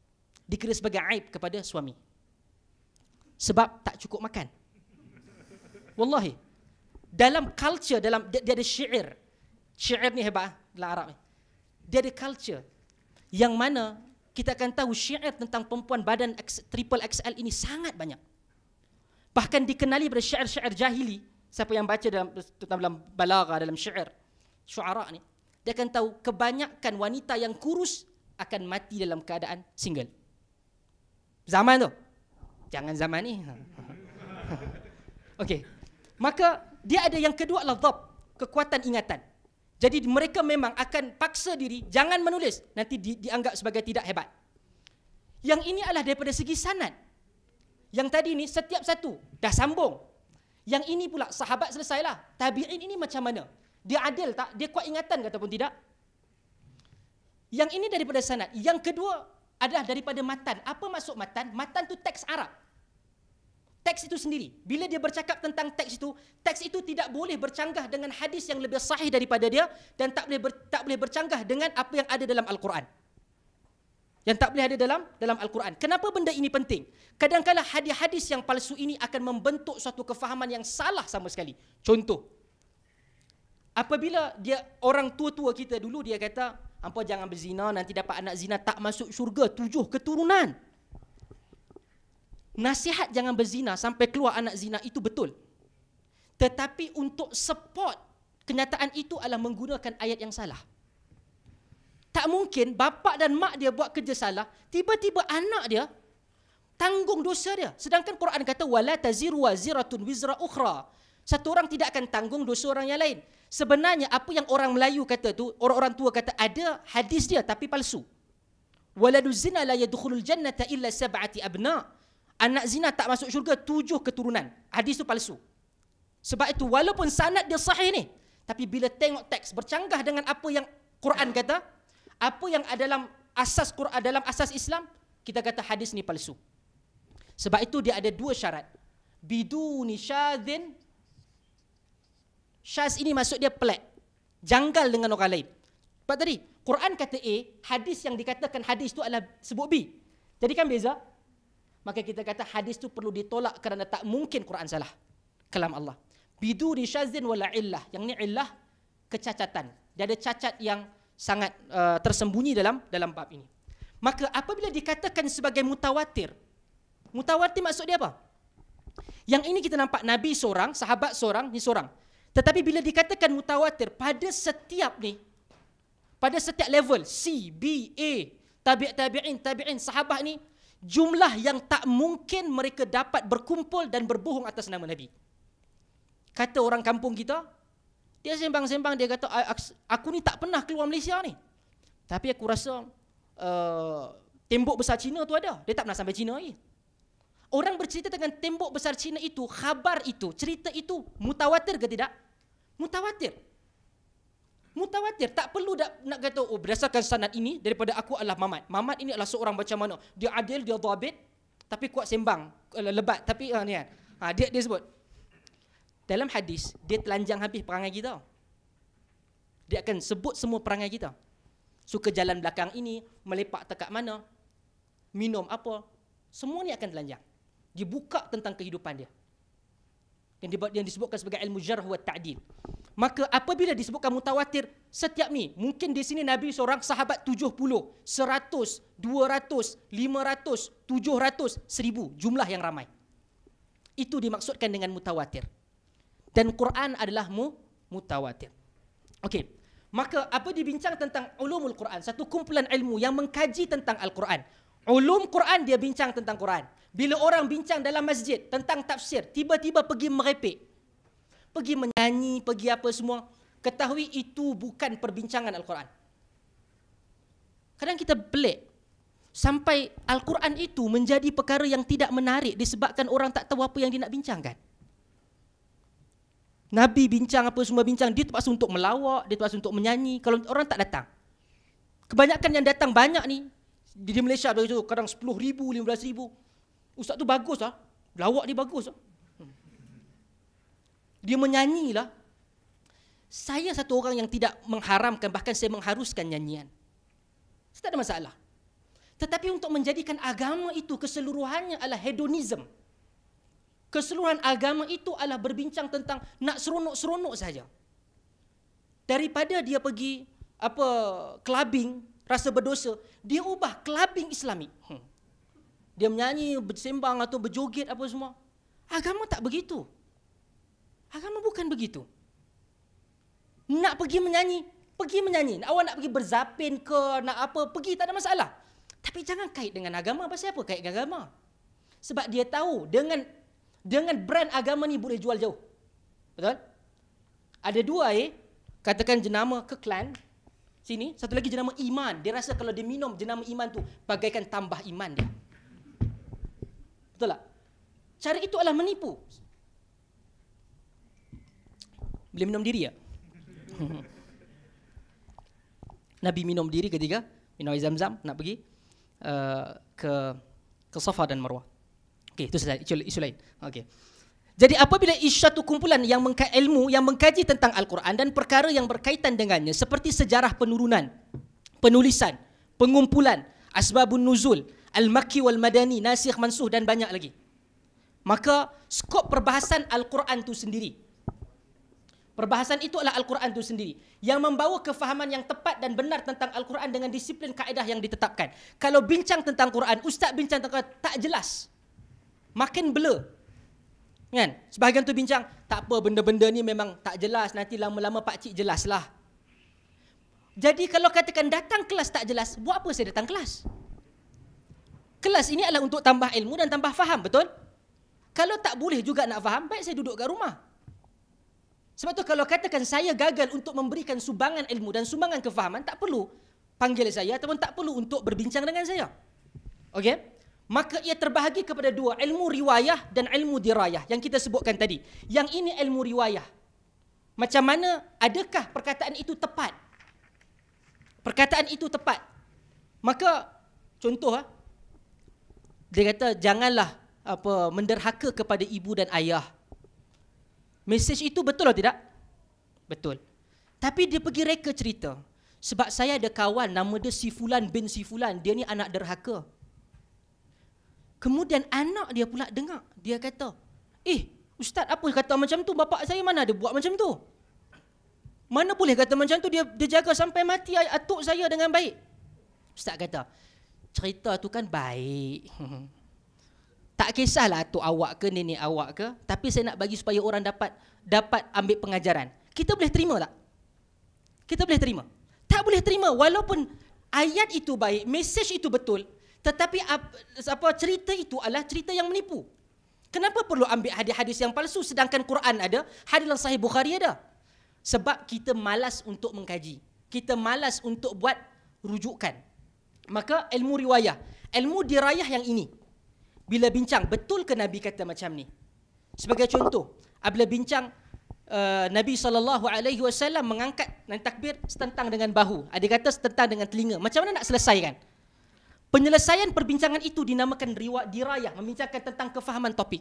S2: dikira sebagai aib kepada suami. Sebab tak cukup makan. Wallahi. Dalam culture, dalam dia, dia ada syair. Syair ni hebat dalam Arab ni. Dia ada culture yang mana kita akan tahu syair tentang perempuan badan triple X L ini sangat banyak. Bahkan dikenali pada syair-syair jahili. Siapa yang baca dalam, dalam balagha, dalam syair, syuara ni, dia akan tahu kebanyakan wanita yang kurus akan mati dalam keadaan single. Zaman tu. Jangan zaman ni. Okey. Maka dia ada yang kedua adalah dhab, kekuatan ingatan. Jadi mereka memang akan paksa diri jangan menulis, nanti di, dianggap sebagai tidak hebat. Yang ini adalah daripada segi sanad. Yang tadi ni setiap satu dah sambung. Yang ini pula sahabat selesailah. Tabi'in ini macam mana? Dia adil tak? Dia kuat ingatan ke ataupun tidak? Yang ini daripada sanad. Yang kedua adalah daripada matan. Apa maksud matan? Matan tu teks Arab. Teks itu sendiri. Bila dia bercakap tentang teks itu, teks itu tidak boleh bercanggah dengan hadis yang lebih sahih daripada dia dan tak boleh ber, tak boleh bercanggah dengan apa yang ada dalam Al-Quran. Yang tak boleh ada dalam dalam Al-Quran. Kenapa benda ini penting? Kadang-kadang hadis-hadis yang palsu ini akan membentuk suatu kefahaman yang salah sama sekali. Contoh, apabila dia orang tua-tua kita dulu dia kata, hampa jangan berzina, nanti dapat anak zina tak masuk syurga, tujuh keturunan. Nasihat jangan berzina sampai keluar anak zina itu betul. Tetapi untuk support kenyataan itu adalah menggunakan ayat yang salah. Tak mungkin bapa dan mak dia buat kerja salah, tiba-tiba anak dia tanggung dosa dia. Sedangkan Quran kata wala taziru waziratun wizra ukhra. Satu orang tidak akan tanggung dosa orang yang lain. Sebenarnya apa yang orang Melayu kata tu, orang-orang tua kata ada hadis dia tapi palsu. Waladu zina la yadkhulul jannata illa sab'ati abna. Anak zina tak masuk syurga tujuh keturunan. Hadis itu palsu. Sebab itu walaupun sanad dia sahih ni, tapi bila tengok teks bercanggah dengan apa yang Quran kata, apa yang ada dalam asas Quran, dalam asas Islam, kita kata hadis ni palsu. Sebab itu dia ada dua syarat. Biduni syadzin. Syaz ini maksud dia pelik, janggal dengan orang lain. Sebab tadi Quran kata A, hadis yang dikatakan hadis itu adalah sebut B. Jadi kan beza? Maka kita kata hadis itu perlu ditolak kerana tak mungkin Quran salah. Kalam Allah. Biduni syazin wala illah. Yang ni illah kecacatan. Dia ada cacat yang sangat uh, tersembunyi dalam dalam bab ini. Maka apabila dikatakan sebagai mutawatir, mutawatir maksud dia apa? Yang ini kita nampak Nabi seorang, sahabat seorang, ni seorang. Tetapi bila dikatakan mutawatir pada setiap ni, pada setiap level C, B, A, tabi' tabi'in, tabi'in, sahabat ni, jumlah yang tak mungkin mereka dapat berkumpul dan berbohong atas nama Nabi. Kata orang kampung kita, dia sembang-sembang, dia kata, aku ni tak pernah keluar Malaysia ni. Tapi aku rasa uh, tembok besar Cina tu ada. Dia tak pernah sampai Cina lagi. Orang bercerita dengan tembok besar Cina itu, khabar itu, cerita itu, mutawatir ke tidak? Mutawatir. Mutawatir. Tak perlu dah, nak kata, oh berdasarkan sanad ini, daripada aku adalah Mamat. Mamat ini adalah seorang macam mana? Dia adil, dia dhabit, tapi kuat sembang, lebat. Tapi uh, ni kan, ha, dia, dia sebut. Dalam hadis, dia telanjang habis perangai kita. Dia akan sebut semua perangai kita. Suka jalan belakang ini, melepak dekat mana, minum apa, semua ni akan telanjang. Dia buka tentang kehidupan dia. Yang disebutkan sebagai ilmu jarh wa ta'dil. Maka apabila disebutkan mutawatir, setiap ni, mungkin di sini Nabi seorang sahabat tujuh puluh, seratus, dua ratus, lima ratus, tujuh ratus, seribu, jumlah yang ramai. Itu dimaksudkan dengan mutawatir. Dan Quran adalah mu, mutawatir. Okey. Maka apa dibincang tentang ulumul Quran, satu kumpulan ilmu yang mengkaji tentang Al-Quran. Ulum Quran dia bincang tentang Quran. Bila orang bincang dalam masjid tentang tafsir, tiba-tiba pergi merepek, pergi menyanyi, pergi apa semua, ketahui itu bukan perbincangan Al-Quran. Kadang kita pelik, sampai Al-Quran itu menjadi perkara yang tidak menarik disebabkan orang tak tahu apa yang dia nak bincangkan. Nabi bincang apa semua bincang, dia terpaksa untuk melawak, dia terpaksa untuk menyanyi, kalau orang tak datang. Kebanyakan yang datang banyak ni, di Malaysia begitu, kadang sepuluh ribu, lima belas ribu. Ustaz tu bagus lah, lawak dia bagus lah. Dia menyanyi lah. Saya satu orang yang tidak mengharamkan, bahkan saya mengharuskan nyanyian. Saya tak ada masalah. Tetapi untuk menjadikan agama itu keseluruhannya adalah hedonism. Keseluruhan agama itu adalah berbincang tentang nak seronok-seronok saja. Daripada dia pergi apa clubbing, rasa berdosa, dia ubah clubbing Islamik. Hmm. Dia menyanyi, bersembang atau berjoget apa semua. Agama tak begitu. Agama bukan begitu. Nak pergi menyanyi, pergi menyanyi. Awak nak pergi berzapin ke, nak apa, pergi, tak ada masalah. Tapi jangan kait dengan agama. Pasal apa kait dengan agama? Sebab dia tahu dengan dengan brand agama ni boleh jual jauh. Betul? Ada dua eh, katakan jenama ke klan sini, satu lagi jenama iman. Dia rasa kalau dia minum jenama iman tu bagaikan tambah iman dia. Betul tak? Cara itu adalah menipu. Boleh minum diri ya? Nabi minum diri ketika minum air Zam-Zam nak pergi uh, ke ke Safa dan Marwah. Okey, itu isu, isu lain. Okey. Jadi apabila isu satu kumpulan yang mengkaji ilmu yang mengkaji tentang Al-Quran dan perkara yang berkaitan dengannya seperti sejarah penurunan, penulisan, pengumpulan, asbabun nuzul, al-makki wal madani, nasikh mansuh dan banyak lagi. Maka skop perbahasan Al-Quran itu sendiri. Perbahasan itu adalah Al-Quran itu sendiri yang membawa kefahaman yang tepat dan benar tentang Al-Quran dengan disiplin kaedah yang ditetapkan. Kalau bincang tentang Quran, ustaz bincang tentang Quran tak jelas. Makin blur. Kan? Sebahagian tu bincang, tak apa benda-benda ni memang tak jelas, nanti lama-lama pak cik jelaslah. Jadi kalau katakan datang kelas tak jelas, buat apa saya datang kelas? Kelas ini adalah untuk tambah ilmu dan tambah faham, betul? Kalau tak boleh juga nak faham, baik saya duduk kat rumah. Sebab tu kalau katakan saya gagal untuk memberikan sumbangan ilmu dan sumbangan kefahaman, tak perlu panggil saya ataupun tak perlu untuk berbincang dengan saya. Okey? Maka ia terbahagi kepada dua, ilmu riwayah dan ilmu dirayah yang kita sebutkan tadi. Yang ini ilmu riwayah. Macam mana, adakah perkataan itu tepat? Perkataan itu tepat. Maka contoh ah, dia kata janganlah apa menderhaka kepada ibu dan ayah. Mesej itu betul atau tidak? Betul. Tapi dia pergi reka cerita. Sebab saya ada kawan nama dia si Fulan bin si Fulan, dia ni anak derhaka. Kemudian anak dia pula dengar. Dia kata, eh ustaz apa kata macam tu? Bapak saya mana ada buat macam tu? Mana boleh kata macam tu? Dia, dia jaga sampai mati atuk saya dengan baik. Ustaz kata, cerita tu kan baik. Tak kisahlah atuk awak ke nenek awak ke, tapi saya nak bagi supaya orang dapat dapat ambil pengajaran. Kita boleh terima tak? Kita boleh terima? Tak boleh terima walaupun ayat itu baik, mesej itu betul. Tetapi apa cerita itu adalah cerita yang menipu. Kenapa perlu ambil hadis-hadis yang palsu sedangkan Quran ada, hadis dalam Sahih Bukhari ada? Sebab kita malas untuk mengkaji. Kita malas untuk buat rujukan. Maka ilmu riwayah, ilmu dirayah yang ini. Bila bincang, betul ke Nabi kata macam ni? Sebagai contoh, apabila bincang uh, Nabi sallallahu alaihi wasallam mengangkat dan takbir setentang dengan bahu. Ada kata setentang dengan telinga. Macam mana nak selesaikan? Penyelesaian perbincangan itu dinamakan riwayat dirayah, membincangkan tentang kefahaman topik.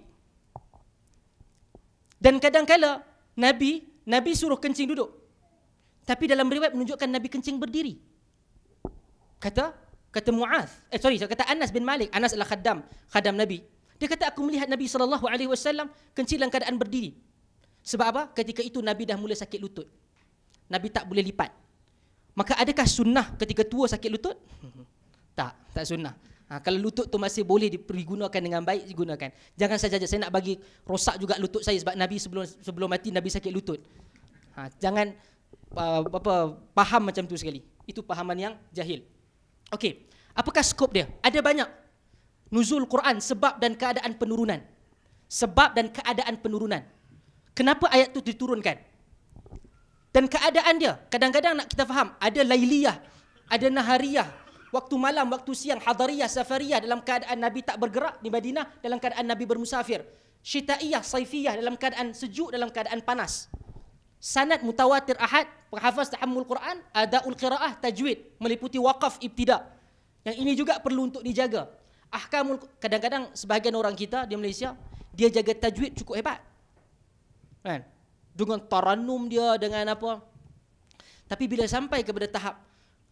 S2: Dan kadang-kala Nabi Nabi suruh kencing duduk. Tapi dalam riwayat menunjukkan Nabi kencing berdiri. Kata kata Muaz, eh sorry, kata Anas bin Malik. Anas adalah khaddam, khaddam Nabi. Dia kata aku melihat Nabi sallallahu alaihi wasallam kencing dalam keadaan berdiri. Sebab apa? Ketika itu Nabi dah mula sakit lutut. Nabi tak boleh lipat. Maka adakah sunnah ketika tua sakit lutut? Tak, tak sunnah. Ha, kalau lutut tu masih boleh digunakan dengan baik, digunakan. Jangan saja saya nak bagi rosak juga lutut saya sebab Nabi sebelum sebelum mati Nabi sakit lutut. Ha, jangan uh, apa faham macam tu sekali. Itu pahaman yang jahil. Okey, apakah skop dia? Ada banyak. Nuzul Quran, sebab dan keadaan penurunan. Sebab dan keadaan penurunan. Kenapa ayat tu diturunkan? Dan keadaan dia, kadang-kadang nak kita faham, ada lailiyah, ada nahariyah. Waktu malam, waktu siang, hadariyah, safariyah dalam keadaan Nabi tak bergerak di Madinah, dalam keadaan Nabi bermusafir. Syitaiyah, saifiyah dalam keadaan sejuk, dalam keadaan panas. Sanad mutawatir ahad, penghafaz tahammul Quran, adaul qiraah, tajwid, meliputi waqaf, ibtida. Yang ini juga perlu untuk dijaga. Ahkamul, kadang-kadang sebahagian orang kita di Malaysia, dia jaga tajwid cukup hebat. Kan? Dengan tarannum dia, dengan apa. Tapi bila sampai kepada tahap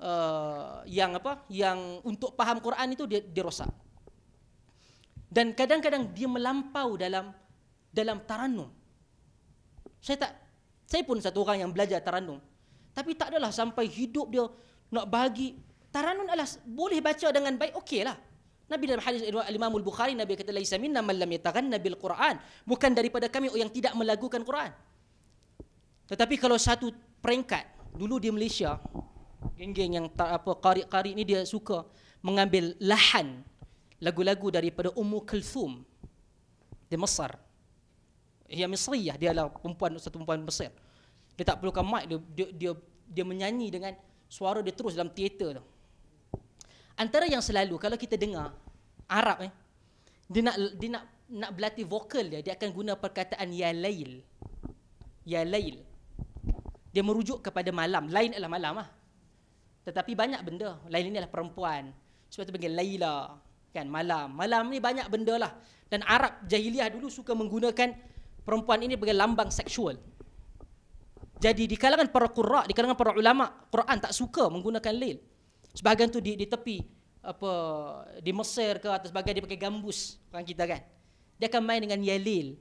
S2: uh, yang apa yang untuk faham Quran itu dia, dia rosak. Dan kadang-kadang dia melampau dalam dalam tarannum. Saya tak saya pun satu orang yang belajar tarannum. Tapi tak adalah sampai hidup dia nak bagi. Tarannum adalah boleh baca dengan baik, okeylah. Nabi dalam hadis Imam Al-Bukhari, Nabi kata laisa minna man lam yataghanna bil Quran, bukan daripada kami yang tidak melagukan Quran. Tetapi kalau satu peringkat, dulu di Malaysia, geng-geng yang tak, apa qari-qari ni dia suka mengambil lahan lagu-lagu daripada Ummu Kulthum di Mesir. Ia Misriyah, dia adalah perempuan, satu perempuan Mesir. Dia tak perlukan mic, dia, dia dia dia menyanyi dengan suara dia terus dalam teater tu. Antara yang selalu kalau kita dengar Arab eh, dia nak dia nak nak berlatih vokal dia, dia akan guna perkataan ya lail. Ya lail. Dia merujuk kepada malam. Lain adalah malam ah. Tetapi banyak benda. Lain ini adalah perempuan. Sebab itu panggil Laila, kan, malam. Malam ni banyak benda lah. Dan Arab jahiliah dulu suka menggunakan perempuan ini sebagai lambang seksual. Jadi di kalangan para qurra, di kalangan para ulama Quran tak suka menggunakan lail. Sebahagian tu di, di tepi apa di Mesir ke atau sebahagian dia pakai gambus orang kita kan. Dia akan main dengan yalil.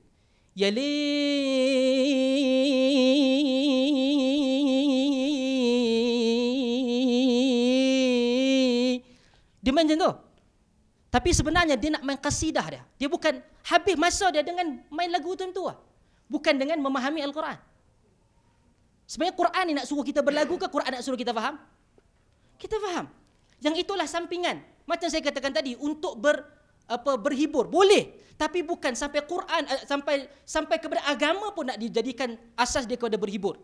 S2: Yalil. Dia main macam tu. Tapi sebenarnya dia nak main qasidah dia. Dia bukan habis masa dia dengan main lagu tu tu. Bukan dengan memahami Al-Quran. Sebenarnya Quran ni nak suruh kita berlagu ke Quran nak suruh kita faham? Kita faham. Yang itulah sampingan. Macam saya katakan tadi, untuk ber apa berhibur boleh, tapi bukan sampai Quran sampai sampai kepada agama pun nak dijadikan asas dia kepada berhibur.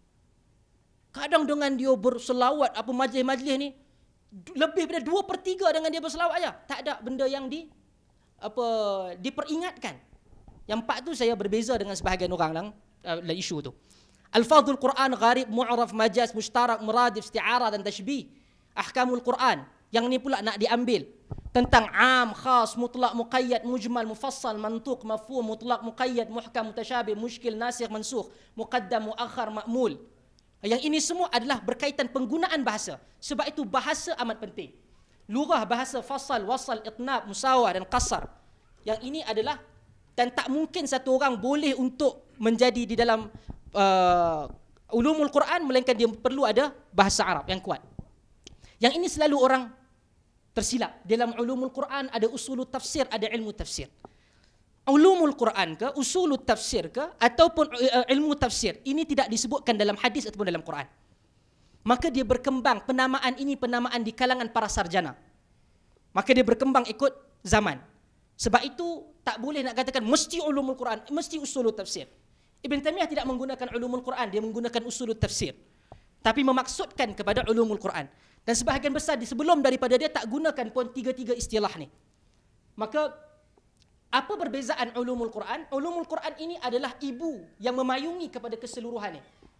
S2: Kadang dengan dia berselawat apa majlis-majlis ni lebih daripada dua per tiga dengan dia berselawat aja. Tak ada benda yang di apa diperingatkan. Yang empat tu saya berbeza dengan sebahagian orang dalam uh, isu tu. Alfazul Quran gharib, mu'raf, majaz, mushtarak, muradif, isti'arah dan tashbih. Ahkamul Quran, yang ni pula nak diambil tentang am, khas, mutlak, muqayyad, mujmal, mufassal, mantuq, mafhum, mutlak, muqayyad, muhkam, mutasyabih, mushkil, nasikh, mansukh, muqaddam, muakhar, ma'mul. Yang ini semua adalah berkaitan penggunaan bahasa. Sebab itu bahasa amat penting. Lurah bahasa fasal, wasal, itnab, musawah dan qasar. Yang ini adalah, dan tak mungkin satu orang boleh untuk menjadi di dalam uh, ulumul Quran melainkan dia perlu ada bahasa Arab yang kuat. Yang ini selalu orang tersilap. Dalam ulumul Quran ada usulul tafsir, ada ilmu tafsir. Ulumul Quran ke, usulul tafsir ke, ataupun uh, ilmu tafsir, ini tidak disebutkan dalam hadis ataupun dalam Quran. Maka dia berkembang, penamaan ini penamaan di kalangan para sarjana. Maka dia berkembang ikut zaman. Sebab itu tak boleh nak katakan mesti ulumul Quran, mesti usulul tafsir. Ibn Taymiyah tidak menggunakan ulumul Quran, dia menggunakan usulul tafsir. Tapi memaksudkan kepada ulumul Quran. Dan sebahagian besar di sebelum daripada dia tak gunakan pun tiga-tiga istilah ni. Maka apa perbezaan ulumul Quran? Ulumul Quran ini adalah ibu yang memayungi kepada keseluruhannya.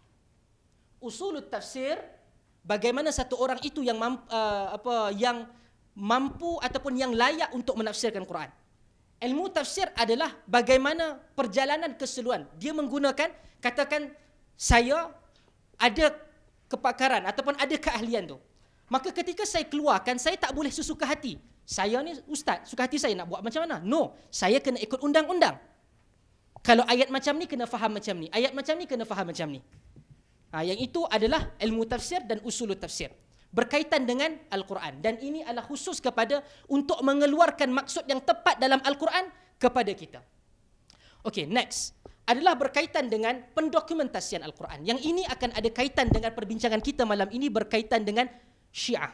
S2: Usulut tafsir, bagaimana satu orang itu yang mampu, uh, apa yang mampu ataupun yang layak untuk menafsirkan Quran. Ilmu tafsir adalah bagaimana perjalanan keseluruhan. Dia menggunakan, katakan saya ada kepakaran ataupun ada keahlian tu. Maka ketika saya keluarkan, saya tak boleh sesuka hati. Saya ni ustaz, suka hati saya nak buat macam mana? No, saya kena ikut undang-undang. Kalau ayat macam ni kena faham macam ni, ayat macam ni kena faham macam ni. Ha, yang itu adalah ilmu tafsir dan usul tafsir. Berkaitan dengan Al-Quran. Dan ini adalah khusus kepada untuk mengeluarkan maksud yang tepat dalam Al-Quran kepada kita. Okay, next. Adalah berkaitan dengan pendokumentasian Al-Quran. Yang ini akan ada kaitan dengan perbincangan kita malam ini berkaitan dengan Syiah.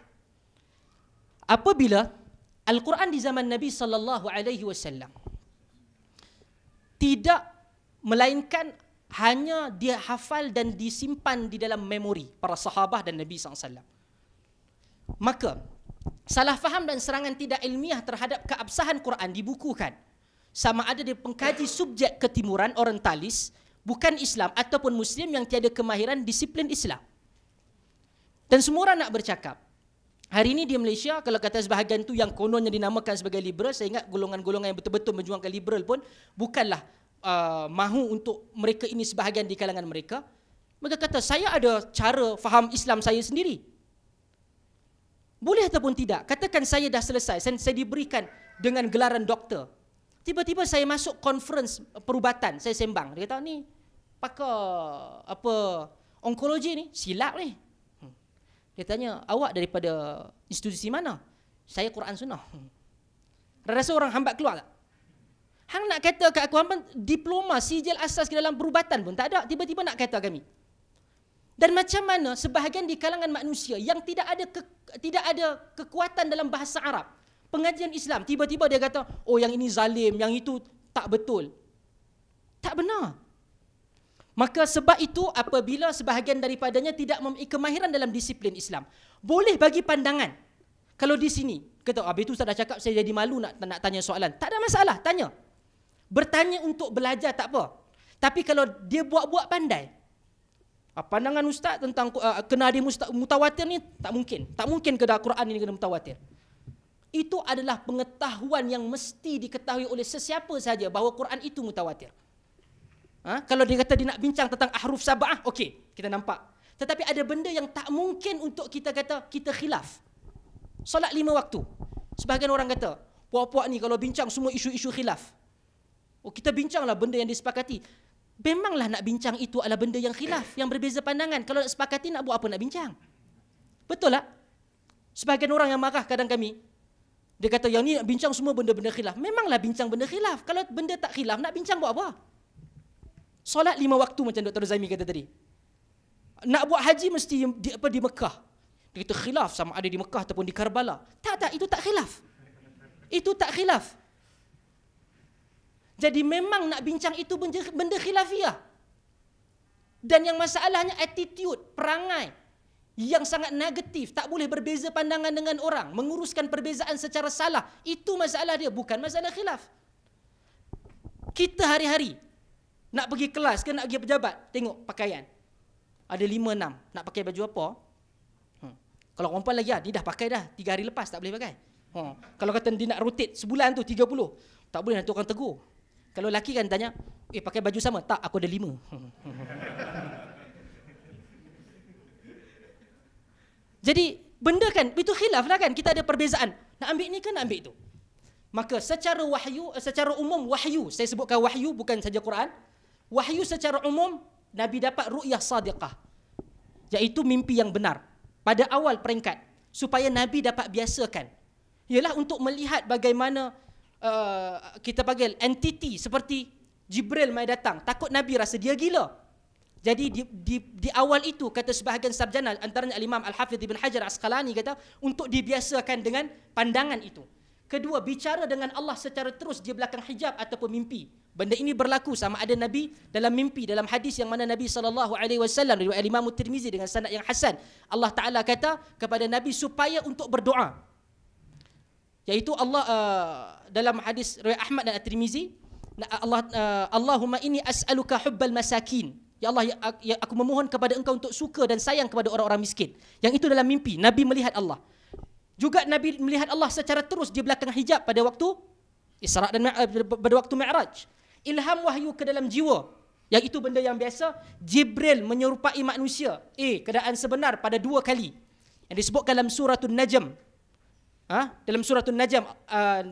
S2: Apabila Al-Quran di zaman Nabi sallallahu alaihi wasallam tidak melainkan hanya dia hafal dan disimpan di dalam memori para sahabah dan Nabi sallallahu alaihi wasallam. Maka salah faham dan serangan tidak ilmiah terhadap keabsahan Quran dibukukan. Sama ada dia pengkaji subjek ketimuran orientalis, bukan Islam ataupun Muslim yang tiada kemahiran disiplin Islam. Dan semua orang nak bercakap. Hari ini di Malaysia, kalau kata sebahagian tu yang kononnya dinamakan sebagai liberal, saya ingat golongan-golongan yang betul-betul menjuangkan liberal pun bukanlah uh, mahu untuk mereka ini sebahagian di kalangan mereka. Mereka kata, saya ada cara faham Islam saya sendiri. Boleh ataupun tidak? Katakan saya dah selesai, saya, saya diberikan dengan gelaran doktor. Tiba-tiba saya masuk conference perubatan, saya sembang. Dia kata, ni pakar apa onkologi ni, silap ni. Dia tanya, awak daripada institusi mana? Saya Quran Sunnah. Rasa orang hambat keluar tak? Hang nak kata kat aku, hang diploma, sijil asas ke dalam perubatan pun tak ada. Tiba-tiba nak kata kami. Dan macam mana sebahagian di kalangan manusia yang tidak ada ke, tidak ada kekuatan dalam bahasa Arab, pengajian Islam, tiba-tiba dia kata, oh yang ini zalim, yang itu tak betul. Tak benar. Maka sebab itu apabila sebahagian daripadanya tidak memiliki kemahiran dalam disiplin Islam, boleh bagi pandangan. Kalau di sini, kata, habis itu Ustaz dah cakap saya jadi malu nak, nak tanya soalan. Tak ada masalah, tanya. Bertanya untuk belajar tak apa. Tapi kalau dia buat-buat pandai, pandangan Ustaz tentang uh, kena hadis mutawatir ni tak mungkin. Tak mungkin kena Quran ini kena mutawatir. Itu adalah pengetahuan yang mesti diketahui oleh sesiapa sahaja bahawa Quran itu mutawatir. Ha? Kalau dia kata dia nak bincang tentang ahruf sab'ah, okey, kita nampak. Tetapi ada benda yang tak mungkin untuk kita kata kita khilaf. Solat lima waktu. Sebahagian orang kata, puak-puak ni kalau bincang semua isu-isu khilaf. Oh, kita bincanglah benda yang disepakati. Memanglah nak bincang itu adalah benda yang khilaf, yang berbeza pandangan. Kalau nak sepakati, nak buat apa nak bincang? Betul tak? Sebahagian orang yang marah kadang kami, dia kata yang ni nak bincang semua benda-benda khilaf. Memanglah bincang benda khilaf. Kalau benda tak khilaf, nak bincang buat apa? Solat lima waktu macam Doktor Zaimi kata tadi. Nak buat haji mesti di, apa, di Mekah. Dia kata khilaf sama ada di Mekah ataupun di Karbala. Tak, tak, itu tak khilaf. Itu tak khilaf. Jadi memang nak bincang itu benda, benda khilafiah. Dan yang masalahnya attitude, perangai yang sangat negatif, tak boleh berbeza pandangan dengan orang, menguruskan perbezaan secara salah. Itu masalah dia, bukan masalah khilaf. Kita hari-hari nak pergi kelas ke nak pergi pejabat, tengok pakaian. Ada lima enam, nak pakai baju apa? Hmm. Kalau perempuan lagi, dia dah pakai dah, tiga hari lepas tak boleh pakai. Hmm. Kalau kata dia nak rotate sebulan tu tiga puluh, tak boleh, nanti orang tegur. Kalau lelaki kan tanya, eh pakai baju sama? Tak, aku ada lima. Jadi benda kan, itu khilaf lah kan, kita ada perbezaan. Nak ambil ni kan nak ambil itu. Maka secara wahyu, secara umum wahyu, saya sebutkan wahyu bukan saja Quran. Wahyu secara umum, Nabi dapat ru'yah sadiqah, iaitu mimpi yang benar pada awal peringkat, supaya Nabi dapat biasakan. Ialah untuk melihat bagaimana Uh, kita panggil entiti seperti Jibril mai datang, takut Nabi rasa dia gila. Jadi di, di, di awal itu kata sebahagian sarjana, antaranya Al-Imam Al-Hafidh Ibn Hajar Asqalani kata, untuk dibiasakan dengan pandangan itu. Kedua, bicara dengan Allah secara terus di belakang hijab ataupun mimpi. Benda ini berlaku sama ada Nabi dalam mimpi, dalam hadis yang mana Nabi sallallahu alaihi wasallam riwayat Imam Tirmizi dengan sanad yang hasan, Allah Taala kata kepada Nabi supaya untuk berdoa. Iaitu Allah uh, dalam hadis riwayat Ahmad dan At-Tirmizi, Allah uh, Allahumma inni as'aluka hubbal masakin. Ya Allah, ya, ya, aku memohon kepada engkau untuk suka dan sayang kepada orang-orang miskin. Yang itu dalam mimpi, Nabi melihat Allah. Juga Nabi melihat Allah secara terus di belakang hijab pada waktu Isra' dan pada waktu Mi'raj. Ilham wahyu ke dalam jiwa, yang itu benda yang biasa. Jibril menyerupai manusia, eh keadaan sebenar pada dua kali, yang disebutkan dalam suratul Najm. Ha? Dalam suratul Najm, uh,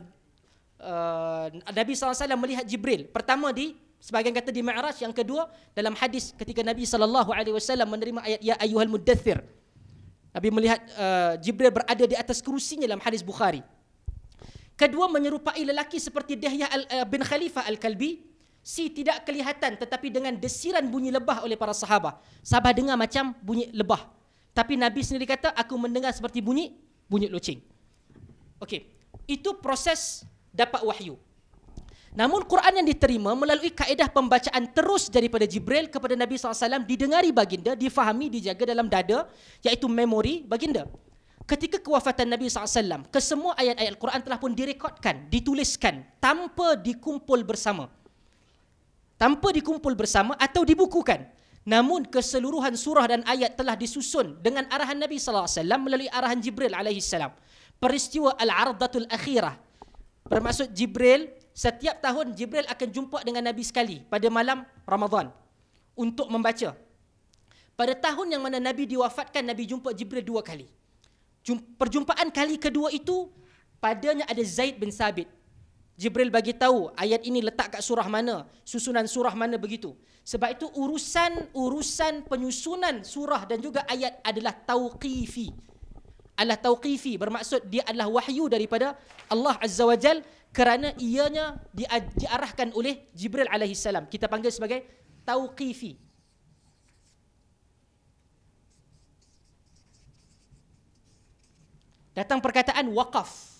S2: uh, Nabi sallallahu alaihi wasallam melihat Jibril. Pertama di, sebagian kata di Mi'raj, yang kedua dalam hadis ketika Nabi sallallahu alaihi wasallam menerima ayat ya ayyuhal muddathir. Nabi melihat uh, Jibril berada di atas kerusinya dalam hadis Bukhari. Kedua, menyerupai lelaki seperti Dihyah al, uh, bin Khalifah Al-Kalbi. Si tidak kelihatan tetapi dengan desiran bunyi lebah oleh para sahabat. Sahabat dengar macam bunyi lebah, tapi Nabi sendiri kata aku mendengar seperti bunyi bunyi loceng. Okey, itu proses dapat wahyu. Namun Quran yang diterima melalui kaedah pembacaan terus daripada Jibril kepada Nabi sallallahu alaihi wasallam, didengari baginda, difahami, dijaga dalam dada, iaitu memori baginda. Ketika kewafatan Nabi sallallahu alaihi wasallam, kesemua ayat-ayat Quran telah pun direkodkan, dituliskan tanpa dikumpul bersama. Tanpa dikumpul bersama atau dibukukan. Namun keseluruhan surah dan ayat telah disusun dengan arahan Nabi sallallahu alaihi wasallam melalui arahan Jibril alaihi salam. Peristiwa Al-Ardatul Akhirah, bermaksud Jibril, setiap tahun Jibril akan jumpa dengan Nabi sekali pada malam Ramadan untuk membaca. Pada tahun yang mana Nabi diwafatkan, Nabi jumpa Jibril dua kali. perjumpaan kali kedua itu padanya ada Zaid bin Sabit. Jibril bagi tahu ayat ini letak kat surah mana, susunan surah mana begitu. Sebab itu urusan urusan penyusunan surah dan juga ayat adalah tauqifi. Adalah tauqifi, bermaksud dia adalah wahyu daripada Allah Azza wa Jal kerana ianya diarahkan oleh Jibril alaihi salam. Kita panggil sebagai tauqifi. Datang perkataan waqaf.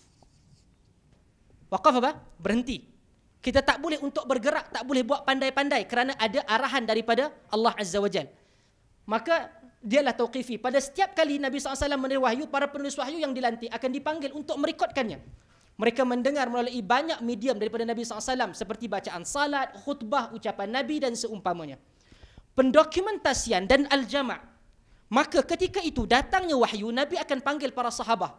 S2: Waqaf apa? Berhenti. Kita tak boleh untuk bergerak, tak boleh buat pandai-pandai kerana ada arahan daripada Allah Azza wa Jal. Maka dialah tauqifi. Pada setiap kali Nabi sallallahu alaihi wasallam menerima wahyu, para penulis wahyu yang dilantik akan dipanggil untuk merekodkannya. Mereka mendengar melalui banyak medium daripada Nabi sallallahu alaihi wasallam seperti bacaan salat, khutbah, ucapan Nabi dan seumpamanya. Pendokumentasian dan al-jama'. Maka ketika itu datangnya wahyu, Nabi akan panggil para sahabat.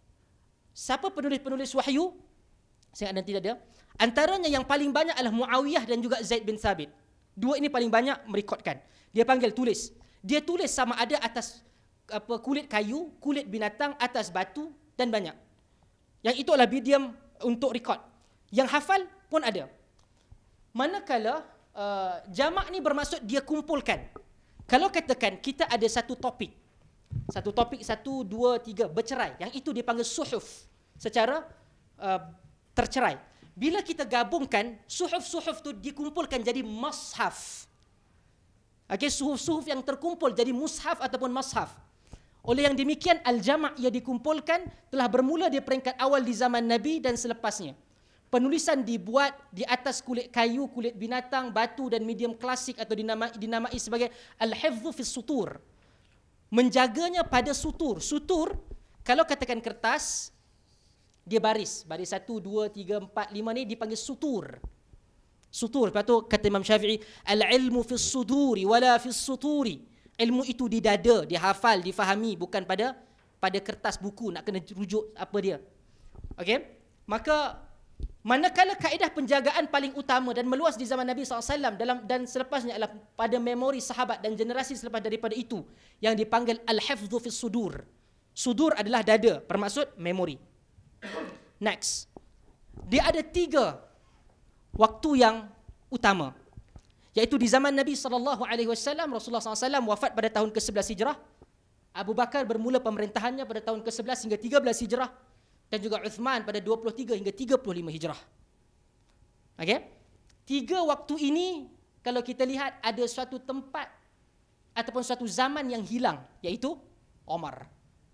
S2: Siapa penulis-penulis wahyu? Saya ada tidak ada. Antaranya yang paling banyak adalah Muawiyah dan juga Zaid bin Sabit. Dua ini paling banyak merekodkan. Dia panggil tulis. Dia tulis sama ada atas apa kulit kayu, kulit binatang, atas batu dan banyak. Yang itu adalah medium untuk rekod. Yang hafal pun ada. Manakala uh, jamak ni bermaksud dia kumpulkan. Kalau katakan kita ada satu topik. Satu topik, satu, dua, tiga, bercerai. Yang itu dipanggil suhuf. Secara uh, tercerai. Bila kita gabungkan, suhuf-suhuf tu dikumpulkan jadi mashaf. Okey, suhuf-suhuf yang terkumpul jadi mushaf ataupun mashaf. Oleh yang demikian, al-jama' ia dikumpulkan telah bermula di peringkat awal di zaman Nabi dan selepasnya. Penulisan dibuat di atas kulit kayu, kulit binatang, batu dan medium klasik atau dinamai, dinamai sebagai al-hifdhu fi sutur. Menjaganya pada sutur. Sutur, kalau katakan kertas, dia baris. Baris satu, dua, tiga, empat, lima ni dipanggil sutur. Sutur. Lepas tu kata Imam Syafi'i, al-ilmu fi suduri wala fi suturi. Ilmu itu di dada, dihafal, difahami, bukan pada pada kertas buku, nak kena rujuk apa dia. Okey? Maka manakala kaedah penjagaan paling utama dan meluas di zaman Nabi sallallahu alaihi wasallam dalam dan selepasnya adalah pada memori sahabat dan generasi selepas daripada itu yang dipanggil al-hifdhu fi sudur. Sudur adalah dada, bermaksud memori. Next. Dia ada tiga waktu yang utama. Iaitu di zaman Nabi sallallahu alaihi wasallam, Rasulullah sallallahu alaihi wasallam wafat pada tahun ke sebelas Hijrah. Abu Bakar bermula pemerintahannya pada tahun ke sebelas hingga tiga belas Hijrah. Dan juga Uthman pada dua puluh tiga hingga tiga puluh lima Hijrah. Okey? Tiga waktu ini, kalau kita lihat ada suatu tempat ataupun suatu zaman yang hilang, iaitu Omar.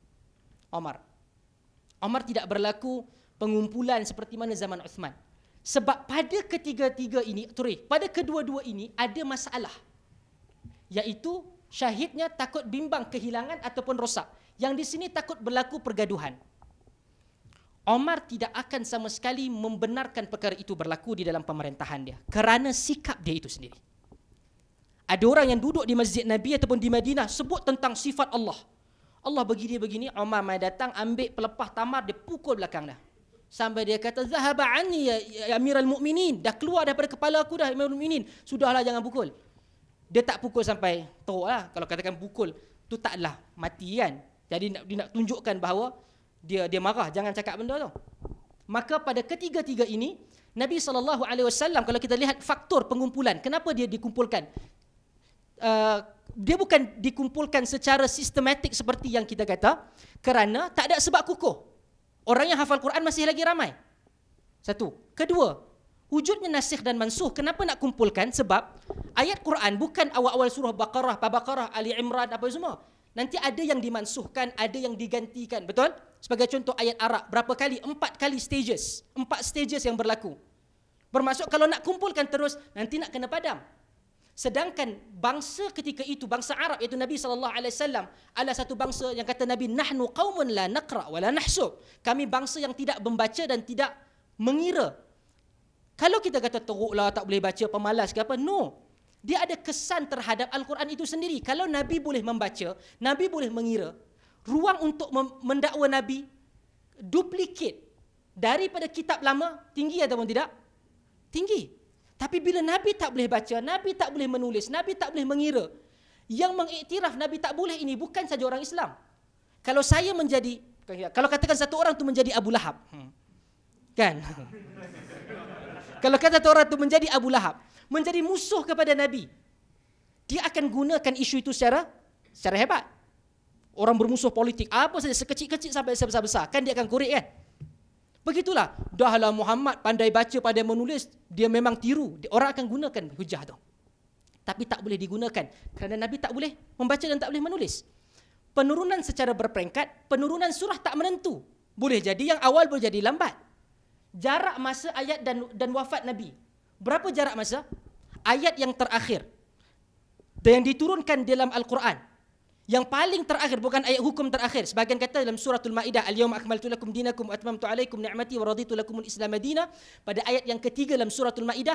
S2: Omar. Omar tidak berlaku pengumpulan seperti mana zaman Uthman. Sebab pada ketiga-tiga ini, sorry, pada kedua-dua ini ada masalah. Iaitu syahidnya takut bimbang kehilangan ataupun rosak. Yang di sini takut berlaku pergaduhan. Omar tidak akan sama sekali membenarkan perkara itu berlaku di dalam pemerintahan dia. Kerana sikap dia itu sendiri. Ada orang yang duduk di masjid Nabi ataupun di Madinah sebut tentang sifat Allah. Allah begini begini, Omar mai datang ambil pelepah tamar, dia pukul belakang dah. Sampai dia kata, "Zahaba anni ya, ya Amirul Mukminin." Dah keluar daripada kepala aku dah Amirul Mukminin. Sudahlah, jangan pukul. Dia tak pukul sampai teruk lah. Kalau katakan pukul, tu taklah mati kan. Jadi nak, dia nak tunjukkan bahawa dia dia marah, jangan cakap benda tu. Maka pada ketiga-tiga ini, Nabi sallallahu alaihi wasallam, kalau kita lihat faktor pengumpulan, kenapa dia dikumpulkan? Uh, dia bukan dikumpulkan secara sistematik seperti yang kita kata, kerana tak ada sebab kukuh. Orang yang hafal Quran masih lagi ramai. Satu. Kedua, wujudnya nasikh dan mansuh. Kenapa nak kumpulkan? Sebab ayat Quran bukan awal-awal surah Baqarah, Baqarah, Ali Imran, apa semua. Nanti ada yang dimansuhkan, ada yang digantikan. Betul? Sebagai contoh ayat Arab, berapa kali? Empat kali stages. Empat stages yang berlaku. Bermaksud kalau nak kumpulkan terus, nanti nak kena padam. Sedangkan bangsa ketika itu, bangsa Arab iaitu Nabi sallallahu alaihi wasallam adalah satu bangsa yang kata Nabi, nahnu qaumun la naqra wa la nahsub. Kami bangsa yang tidak membaca dan tidak mengira. Kalau kita kata teruklah, tak boleh baca, pemalas ke apa, no. Dia ada kesan terhadap Al-Quran itu sendiri. Kalau Nabi boleh membaca, Nabi boleh mengira, ruang untuk mendakwa Nabi duplicate daripada kitab lama tinggi ataupun tidak? Tinggi. Tapi bila Nabi tak boleh baca, Nabi tak boleh menulis, Nabi tak boleh mengira, yang mengiktiraf Nabi tak boleh ini bukan saja orang Islam. Kalau saya menjadi, Kalau katakan satu orang tu menjadi Abu Lahab, hmm. kan? Kalau kata satu orang tu menjadi Abu Lahab, menjadi musuh kepada Nabi, dia akan gunakan isu itu secara secara hebat. Orang bermusuh politik, apa saja, sekecil-kecil sampai sebesar-besar, kan dia akan korek kan? Begitulah, dahlah Muhammad pandai baca, pandai menulis, dia memang tiru. Orang akan gunakan hujah tu. Tapi tak boleh digunakan kerana Nabi tak boleh membaca dan tak boleh menulis. Penurunan secara berperingkat, penurunan surah tak menentu. Boleh jadi yang awal, boleh jadi lambat. Jarak masa ayat dan dan wafat Nabi. Berapa jarak masa? Ayat yang terakhir yang diturunkan dalam Al-Quran, yang paling terakhir, bukan ayat hukum terakhir. Sebahagian kata dalam suratul Maidah, al-yawma akmaltu lakum dinakum wa atmamtu alaikum ni'mati wa raditu lakumul Islam madina. Pada ayat yang ketiga dalam suratul Maidah,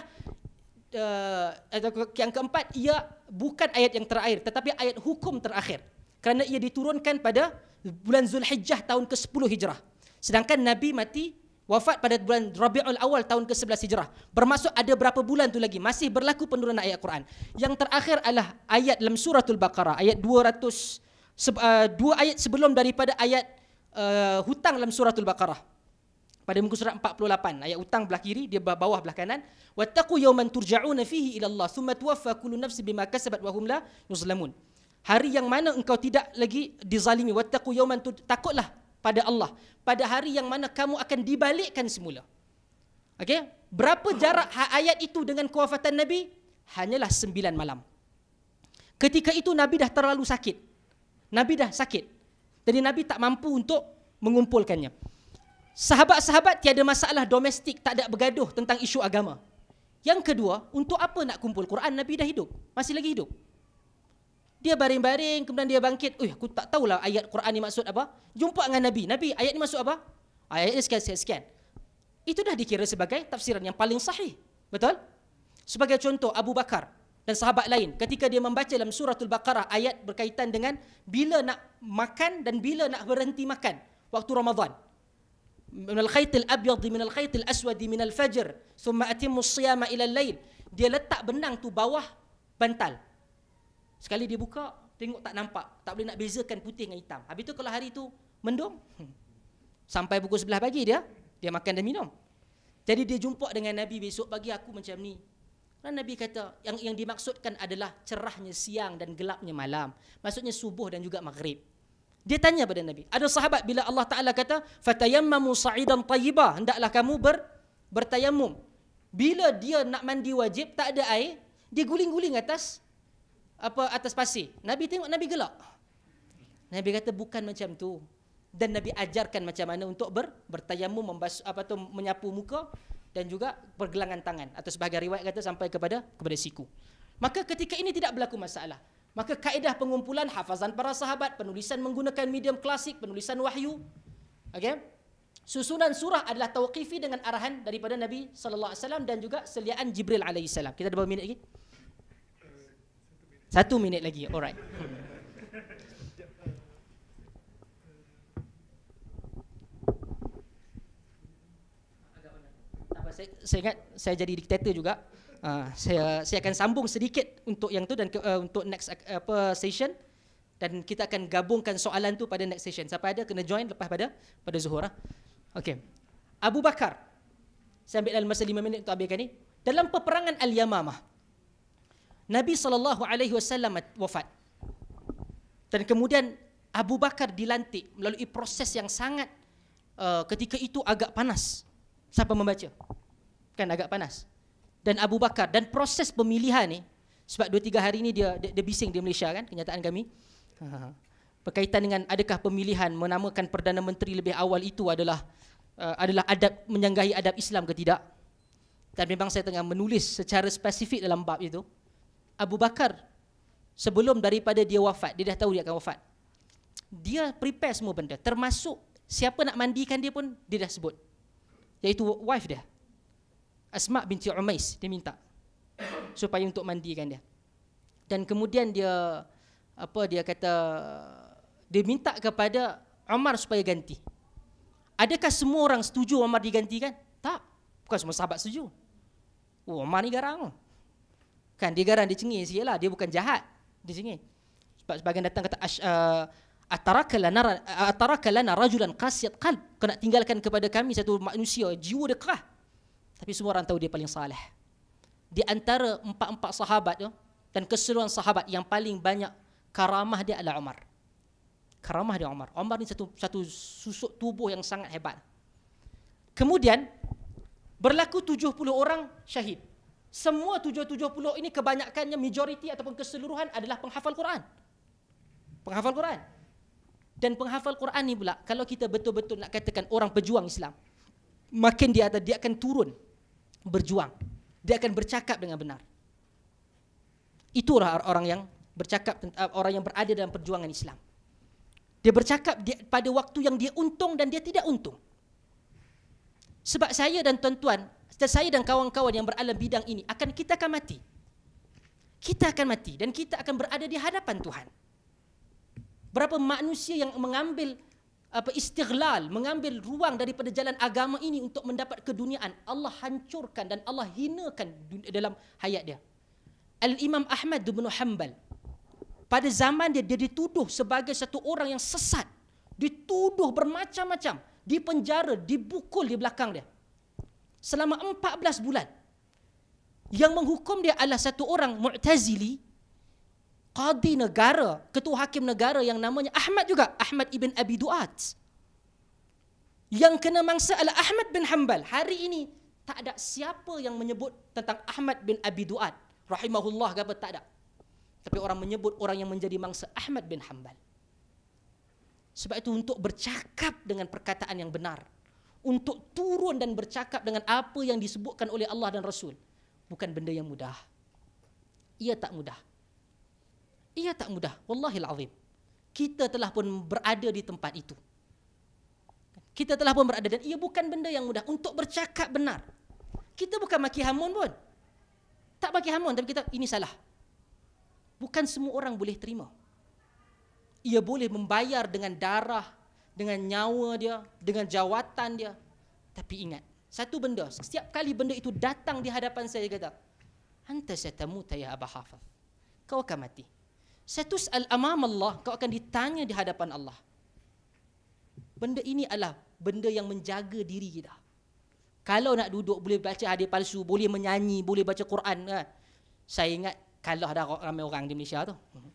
S2: uh, yang keempat, ia bukan ayat yang terakhir tetapi ayat hukum terakhir, kerana ia diturunkan pada bulan Zulhijjah tahun ke sepuluh Hijrah. Sedangkan Nabi mati wafat pada bulan Rabiul Awal tahun ke sebelas Hijrah. Bermaksud ada berapa bulan tu lagi masih berlaku penurunan ayat Quran. Yang terakhir adalah ayat dalam suratul Baqarah, ayat dua ratus, uh, dua ayat sebelum daripada ayat uh, hutang dalam suratul Baqarah. Pada muka surat empat puluh lapan, ayat hutang belah kiri, dia bawah belah kanan. Wattaqu yawman turja'una fihi ila Allah thumma tuwaffa kullu nafsin bima kasabat wa hum la yuzlamun. Hari yang mana engkau tidak lagi dizalimi. Wattaqu yawman, takutlah pada Allah pada hari yang mana kamu akan dibalikkan semula. Okey, berapa jarak ayat itu dengan kewafatan Nabi? Hanyalah sembilan malam. Ketika itu Nabi dah terlalu sakit. Nabi dah sakit. Jadi Nabi tak mampu untuk mengumpulkannya. Sahabat-sahabat tiada masalah domestik, tak ada bergaduh tentang isu agama. Yang kedua, untuk apa nak kumpul Quran? Nabi dah hidup, masih lagi hidup. Dia baring-baring, kemudian dia bangkit. Oh, aku tak tahulah ayat Quran ni maksud apa. Jumpa dengan Nabi. Nabi, ayat ni maksud apa? Ayatnya sekian-sekian. Itu dah dikira sebagai tafsiran yang paling sahih. Betul? Sebagai contoh, Abu Bakar dan sahabat lain, ketika dia membaca dalam suratul Baqarah ayat berkaitan dengan bila nak makan dan bila nak berhenti makan waktu Ramadan. Minal khaytil abyadi minal khaytil aswadi minal fajr thumma atimmus siyama ilal lail. Dia letak benang tu bawah bantal. Sekali dia buka, tengok tak nampak, tak boleh nak bezakan putih dengan hitam. Habis tu kalau hari tu mendung, sampai pukul sebelas pagi dia dia makan dan minum. Jadi dia jumpa dengan Nabi besok pagi, aku macam ni. Dan Nabi kata yang yang dimaksudkan adalah cerahnya siang dan gelapnya malam. Maksudnya subuh dan juga maghrib. Dia tanya pada Nabi. Ada sahabat bila Allah Taala kata fatayammamu sa'idan tayyiba, hendaklah kamu ber, bertayamum. Bila dia nak mandi wajib tak ada air, dia guling-guling atas apa atas pasir. Nabi tengok, Nabi gelak. Nabi kata bukan macam tu. Dan Nabi ajarkan macam mana untuk ber, bertayamum, membasuh apa tu, menyapu muka dan juga pergelangan tangan, atau sebahagian riwayat kata sampai kepada kepada siku. Maka ketika ini tidak berlaku masalah. Maka kaedah pengumpulan hafazan para sahabat, penulisan menggunakan medium klasik, penulisan wahyu, okey, susunan surah adalah tauqifi dengan arahan daripada Nabi sallallahu alaihi wasallam dan juga seliaan Jibril alaihi salam. Kita ada berapa minit lagi? Satu minit lagi, alright. Saya, saya ingat saya jadi diktator juga. Uh, saya saya akan sambung sedikit untuk yang tu dan ke, uh, untuk next uh, apa session, dan kita akan gabungkan soalan tu pada next session. Siapa ada kena join lepas pada pada zuhur. Ha? Okey. Abu Bakar. Saya ambil dalam masa lima minit untuk habiskan ni. Dalam peperangan Al-Yamamah, Nabi sallallahu alaihi wasallam wafat. Dan kemudian Abu Bakar dilantik melalui proses yang sangat uh, ketika itu agak panas. Siapa membaca? Kan agak panas. Dan Abu Bakar, dan proses pemilihan ni, sebab dua tiga hari ni dia, dia dia bising di Malaysia kan, kenyataan kami. Ha, berkaitan dengan adakah pemilihan menamakan Perdana Menteri lebih awal itu adalah uh, adalah adab menyanggahi adab Islam ke tidak. Dan memang saya tengah menulis secara spesifik dalam bab itu. Abu Bakar sebelum daripada dia wafat, dia dah tahu dia akan wafat. Dia prepare semua benda, termasuk siapa nak mandikan dia pun dia dah sebut. Iaitu wife dia, Asma binti Umais, dia minta supaya untuk mandikan dia. Dan kemudian dia apa dia kata dia minta kepada Umar supaya ganti. Adakah semua orang setuju Umar digantikan? Tak. Bukan semua sahabat setuju. Oh, Umar ni garang. Kan dia garang, dia cengih sikitlah, dia bukan jahat, dia cengih. Sebab sebagian datang kata uh, Ataraka lana ataraka lana rajulan qasiyat qalb. Kau nak tinggalkan kepada kami satu manusia jiwa dia kerah. Tapi semua orang tahu dia paling saleh. Di antara empat-empat sahabat tu dan keseluruhan sahabat yang paling banyak karamah dia adalah Umar. Karamah dia Umar. Umar ni satu satu susuk tubuh yang sangat hebat. Kemudian berlaku tujuh puluh orang syahid. Semua tujuh puluh ini kebanyakannya majoriti ataupun keseluruhan adalah penghafal Quran. Penghafal Quran. Dan penghafal Quran ni pula, kalau kita betul-betul nak katakan orang pejuang Islam, makin dia dia akan turun berjuang. Dia akan bercakap dengan benar. Itulah orang yang bercakap, orang yang berada dalam perjuangan Islam. Dia bercakap dia, pada waktu yang dia untung dan dia tidak untung. Sebab saya dan tuan-tuan, saya dan kawan-kawan yang beralam bidang ini, akan kita akan mati. Kita akan mati dan kita akan berada di hadapan Tuhan. Berapa manusia yang mengambil apa istighlal, mengambil ruang daripada jalan agama ini untuk mendapat keduniaan, Allah hancurkan dan Allah hinakan dalam hayat dia. Al-Imam Ahmad bin Hanbal, pada zaman dia, dia dituduh sebagai satu orang yang sesat, dituduh bermacam-macam, dipenjara, dibukul di belakang dia selama empat belas bulan. Yang menghukum dia adalah satu orang Mu'tazili, qadi negara, ketua hakim negara yang namanya Ahmad juga, Ahmad ibn Abi Duat. Yang kena mangsa adalah Ahmad bin Hanbal. Hari ini tak ada siapa yang menyebut tentang Ahmad bin Abi Duat rahimahullah ke apa, tak ada. Tapi orang menyebut orang yang menjadi mangsa Ahmad bin Hanbal. Sebab itu untuk bercakap dengan perkataan yang benar, untuk turun dan bercakap dengan apa yang disebutkan oleh Allah dan Rasul, bukan benda yang mudah. Ia tak mudah. Ia tak mudah, wallahil azim. Kita telah pun berada di tempat itu. Kita telah pun berada, dan ia bukan benda yang mudah untuk bercakap benar. Kita bukan maki hamun pun. Tak maki hamun, tapi kita, ini salah. Bukan semua orang boleh terima. Ia boleh membayar dengan darah, dengan nyawa dia, dengan jawatan dia. Tapi ingat, satu benda, setiap kali benda itu datang di hadapan saya, dia kata, anta satamuta ya Aba Hafaz. Kau akan mati. Satus'al amam Allah, kau akan ditanya di hadapan Allah. Benda ini adalah benda yang menjaga diri kita. Kalau nak duduk boleh baca hadis palsu, boleh menyanyi, boleh baca Quran kan? Saya ingat kalau ada ramai orang di Malaysia tu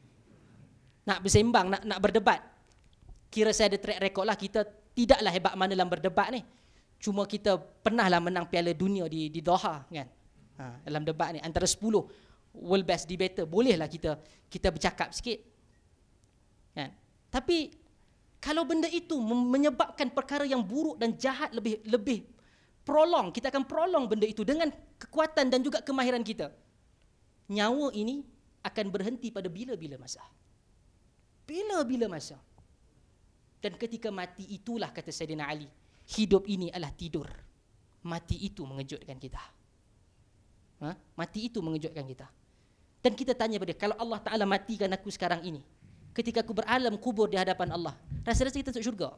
S2: nak bersembang, nak nak berdebat, kira saya ada track record lah, kita tidaklah hebat mana dalam berdebat ni. Cuma kita pernahlah menang Piala Dunia di di Doha kan. Ha, dalam debat ni antara sepuluh world best debater, bolehlah kita kita bercakap sikit. Kan? Tapi kalau benda itu menyebabkan perkara yang buruk dan jahat lebih lebih prolong, kita akan prolong benda itu dengan kekuatan dan juga kemahiran kita. Nyawa ini akan berhenti pada bila-bila masa. Bila-bila masa. Dan ketika mati itulah, kata Sayyidina Ali, hidup ini adalah tidur. Mati itu mengejutkan kita. Ha? Mati itu mengejutkan kita. Dan kita tanya pada dia, kalau Allah Ta'ala matikan aku sekarang ini, ketika aku beralam kubur di hadapan Allah, rasa-rasa kita masuk syurga?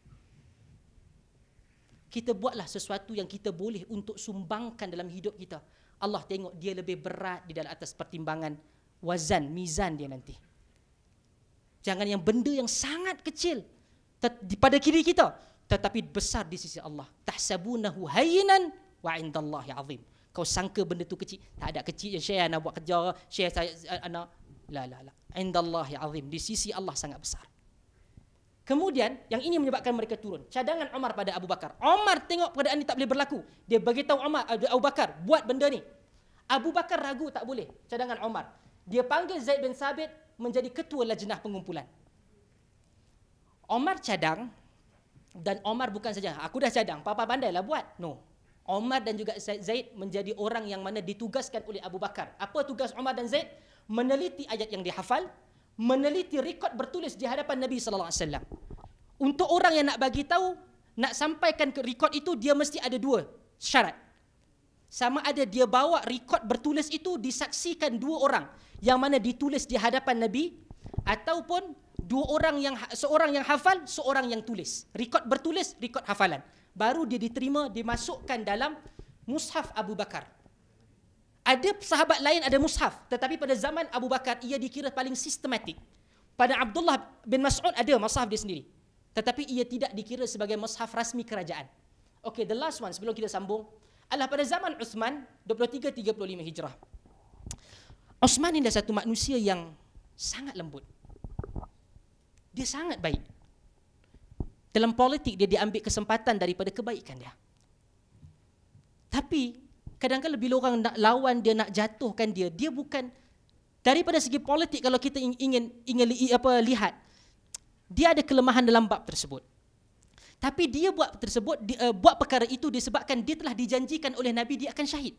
S2: Kita buatlah sesuatu yang kita boleh untuk sumbangkan dalam hidup kita. Allah tengok dia lebih berat di dalam atas pertimbangan wazan, mizan dia nanti. Jangan yang benda yang sangat kecil pada kiri kita, tetapi besar di sisi Allah. Tahsabunahu hayyinan wa indallahi azim. Kau sangka benda tu kecil, tak ada kecil yang Syekh nak buat kerja, Syekh saya anak la la la. Indallahi azim, di sisi Allah sangat besar. Kemudian yang ini menyebabkan mereka turun. Cadangan Umar pada Abu Bakar. Umar tengok keadaan ini tak boleh berlaku. Dia beritahu Umar, Abu Bakar, buat benda ni. Abu Bakar ragu, tak boleh. Cadangan Umar. Dia panggil Zaid bin Sabit menjadi ketua lajnah pengumpulan. Umar cadang, dan Umar bukan saja, aku dah cadang, papa pandailah buat. No. Umar dan juga Zaid menjadi orang yang mana ditugaskan oleh Abu Bakar. Apa tugas Umar dan Zaid? Meneliti ayat yang dihafal, meneliti rekod bertulis di hadapan Nabi sallallahu alaihi wasallam. Untuk orang yang nak bagi tahu, nak sampaikan ke rekod itu, dia mesti ada dua syarat. Sama ada dia bawa rekod bertulis itu disaksikan dua orang, yang mana ditulis di hadapan Nabi, ataupun dua orang yang seorang yang hafal, seorang yang tulis. Rekod bertulis, rekod hafalan. Baru dia diterima, dimasukkan dalam mushaf Abu Bakar. Ada sahabat lain ada mushaf, tetapi pada zaman Abu Bakar ia dikira paling sistematik, Pada Abdullah bin Mas'ud ada mushaf dia sendiri, tetapi ia tidak dikira sebagai mushaf rasmi kerajaan. Okey, the last one sebelum kita sambung adalah pada zaman Uthman dua puluh tiga tiga puluh lima Hijrah. Uthman ini adalah satu manusia yang sangat lembut. Dia sangat baik. Dalam politik dia diambil kesempatan daripada kebaikan dia. Tapi kadang-kadang bila orang nak lawan dia, nak jatuhkan dia, dia bukan daripada segi politik. Kalau kita ingin ingin apa lihat, dia ada kelemahan dalam bab tersebut. Tapi dia buat tersebut dia, uh, buat perkara itu disebabkan dia telah dijanjikan oleh Nabi dia akan syahid.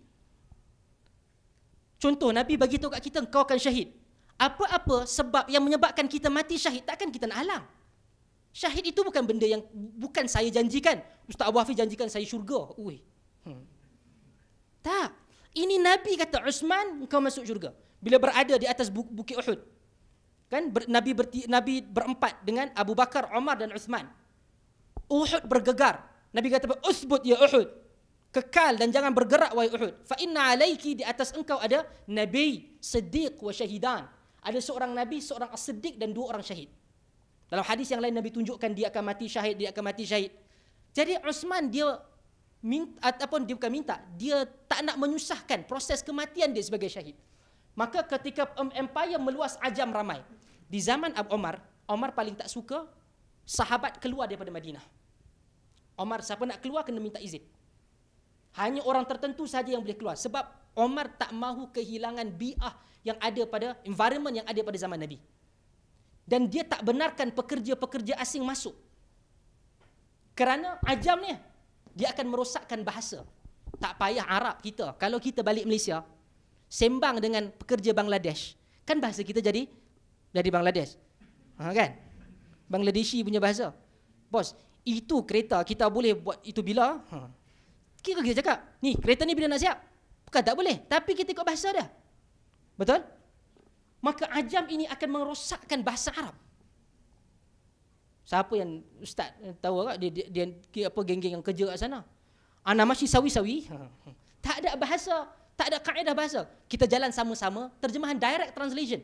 S2: Contoh, Nabi bagi tahu kat kita engkau akan syahid. Apa-apa sebab yang menyebabkan kita mati syahid, takkan kita nak halang. Syahid itu bukan benda yang bukan saya janjikan. Ustaz Abu Hafiz janjikan saya syurga. Ui. Hmm. Tak. Ini Nabi kata Uthman engkau masuk syurga bila berada di atas bukit Uhud. Kan ber, Nabi berti, Nabi berempat dengan Abu Bakar, Umar dan Uthman. Uhud bergegar. Nabi kata, "Uthbut ya Uhud." Kekal dan jangan bergerak wahai Uhud. Fa inna alaiki, di atas engkau ada nabi, siddiq wa syahidan. Ada seorang nabi, seorang as-siddiq dan dua orang syahid. Dalam hadis yang lain Nabi tunjukkan dia akan mati syahid, dia akan mati syahid. Jadi Uthman dia minta, ataupun dia bukan minta, dia tak nak menyusahkan proses kematian dia sebagai syahid. Maka ketika empire meluas ajam ramai, di zaman Abu Omar, Omar paling tak suka sahabat keluar daripada Madinah. Omar siapa nak keluar kena minta izin. Hanya orang tertentu saja yang boleh keluar sebab Omar tak mahu kehilangan bi'ah yang ada pada environment yang ada pada zaman Nabi. Dan dia tak benarkan pekerja-pekerja asing masuk. Kerana ajam ni dia akan merosakkan bahasa. Tak payah Arab kita. Kalau kita balik Malaysia, sembang dengan pekerja Bangladesh, kan bahasa kita jadi jadi Bangladesh. Ha, kan? Bangladeshi punya bahasa. Bos, itu kereta kita boleh buat itu bila? Ha. Kita kita cakap, ni kereta ni bila nak siap? Bukan tak boleh, tapi kita ikut bahasa dia. Betul? Maka ajam ini akan merosakkan bahasa Arab. Siapa yang ustaz tahu tak dia, dia, dia, dia apa geng-geng yang kerja kat sana? Ana masih sawi-sawi. Tak ada bahasa, tak ada kaedah bahasa. Kita jalan sama-sama, terjemahan direct translation.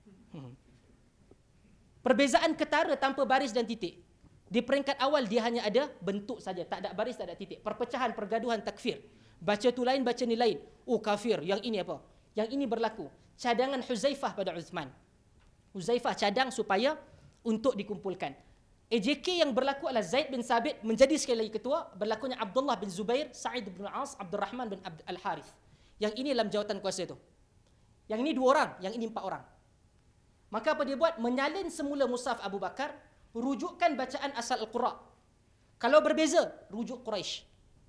S2: Perbezaan ketara tanpa baris dan titik. Di peringkat awal dia hanya ada bentuk saja, tak ada baris, tak ada titik. Perpecahan, pergaduhan, takfir. Baca tu lain, baca ni lain. Oh kafir, yang ini apa? Yang ini berlaku. Cadangan Huzaifah pada Uthman. Huzaifah cadang supaya untuk dikumpulkan. A J K yang berlaku adalah Zaid bin Sabit menjadi sekali lagi ketua, berlakunya Abdullah bin Zubair, Sa'id bin As, Abdul Rahman bin Abd Al-Harith. Yang ini dalam jawatan kuasa itu. Yang ini dua orang, yang ini empat orang. Maka apa dia buat? Menyalin semula mushaf Abu Bakar, rujukkan bacaan asal Al-Qura. Kalau berbeza, rujuk Quraisy.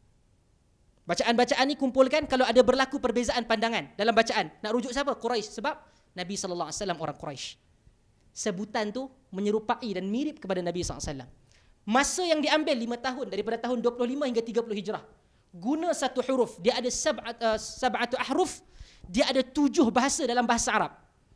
S2: Bacaan-bacaan ni kumpulkan kalau ada berlaku perbezaan pandangan dalam bacaan. Nak rujuk siapa? Quraisy. Sebab Nabi sallallahu alaihi wasallam orang Quraisy. Sebutan tu menyerupai dan mirip kepada Nabi sallallahu alaihi wasallam. Masa yang diambil lima tahun daripada tahun dua puluh lima hingga tiga puluh Hijrah. Guna satu huruf. Dia ada sab'at, uh, sab'atu ahruf. Dia ada tujuh bahasa dalam bahasa Arab.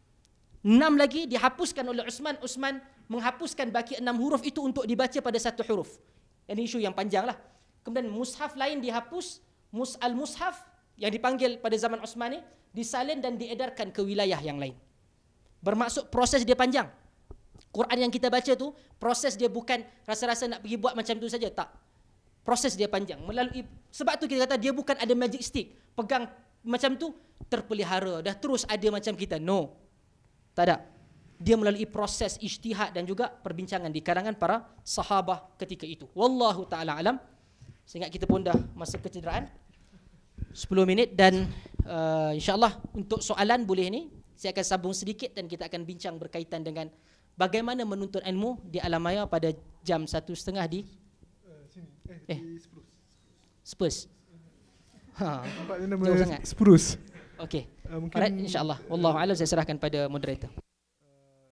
S2: Enam lagi dihapuskan oleh Uthman. Uthman menghapuskan baki enam huruf itu untuk dibaca pada satu huruf. Ini isu yang panjang lah. Kemudian mushaf lain dihapus. Mus al-mushaf yang dipanggil pada zaman Uthman ni disalin dan diedarkan ke wilayah yang lain. Bermaksud proses dia panjang. Quran yang kita baca tu proses dia bukan rasa-rasa nak pergi buat macam tu saja, tak. Proses dia panjang. Melalui sebab tu kita kata dia bukan ada magic stick, pegang macam tu terpelihara dah terus ada macam kita. No. Tak ada. Dia melalui proses ijtihad dan juga perbincangan di kalangan para sahabah ketika itu. Wallahu taala alam. Seingat kita pun dah masa kecederaan sepuluh minit dan uh, insya-Allah untuk soalan boleh ni saya akan sambung sedikit dan kita akan bincang berkaitan dengan bagaimana menuntut ilmu di Alam Maya pada jam satu setengah di
S1: uh, sini eh,
S2: eh
S1: di Spruce.
S2: Spurs. Ha,
S1: nampak nama Spruce.
S2: Okey.
S1: Uh, mungkin
S2: Alright, insya-Allah. Wallahu a'lam, saya serahkan pada moderator.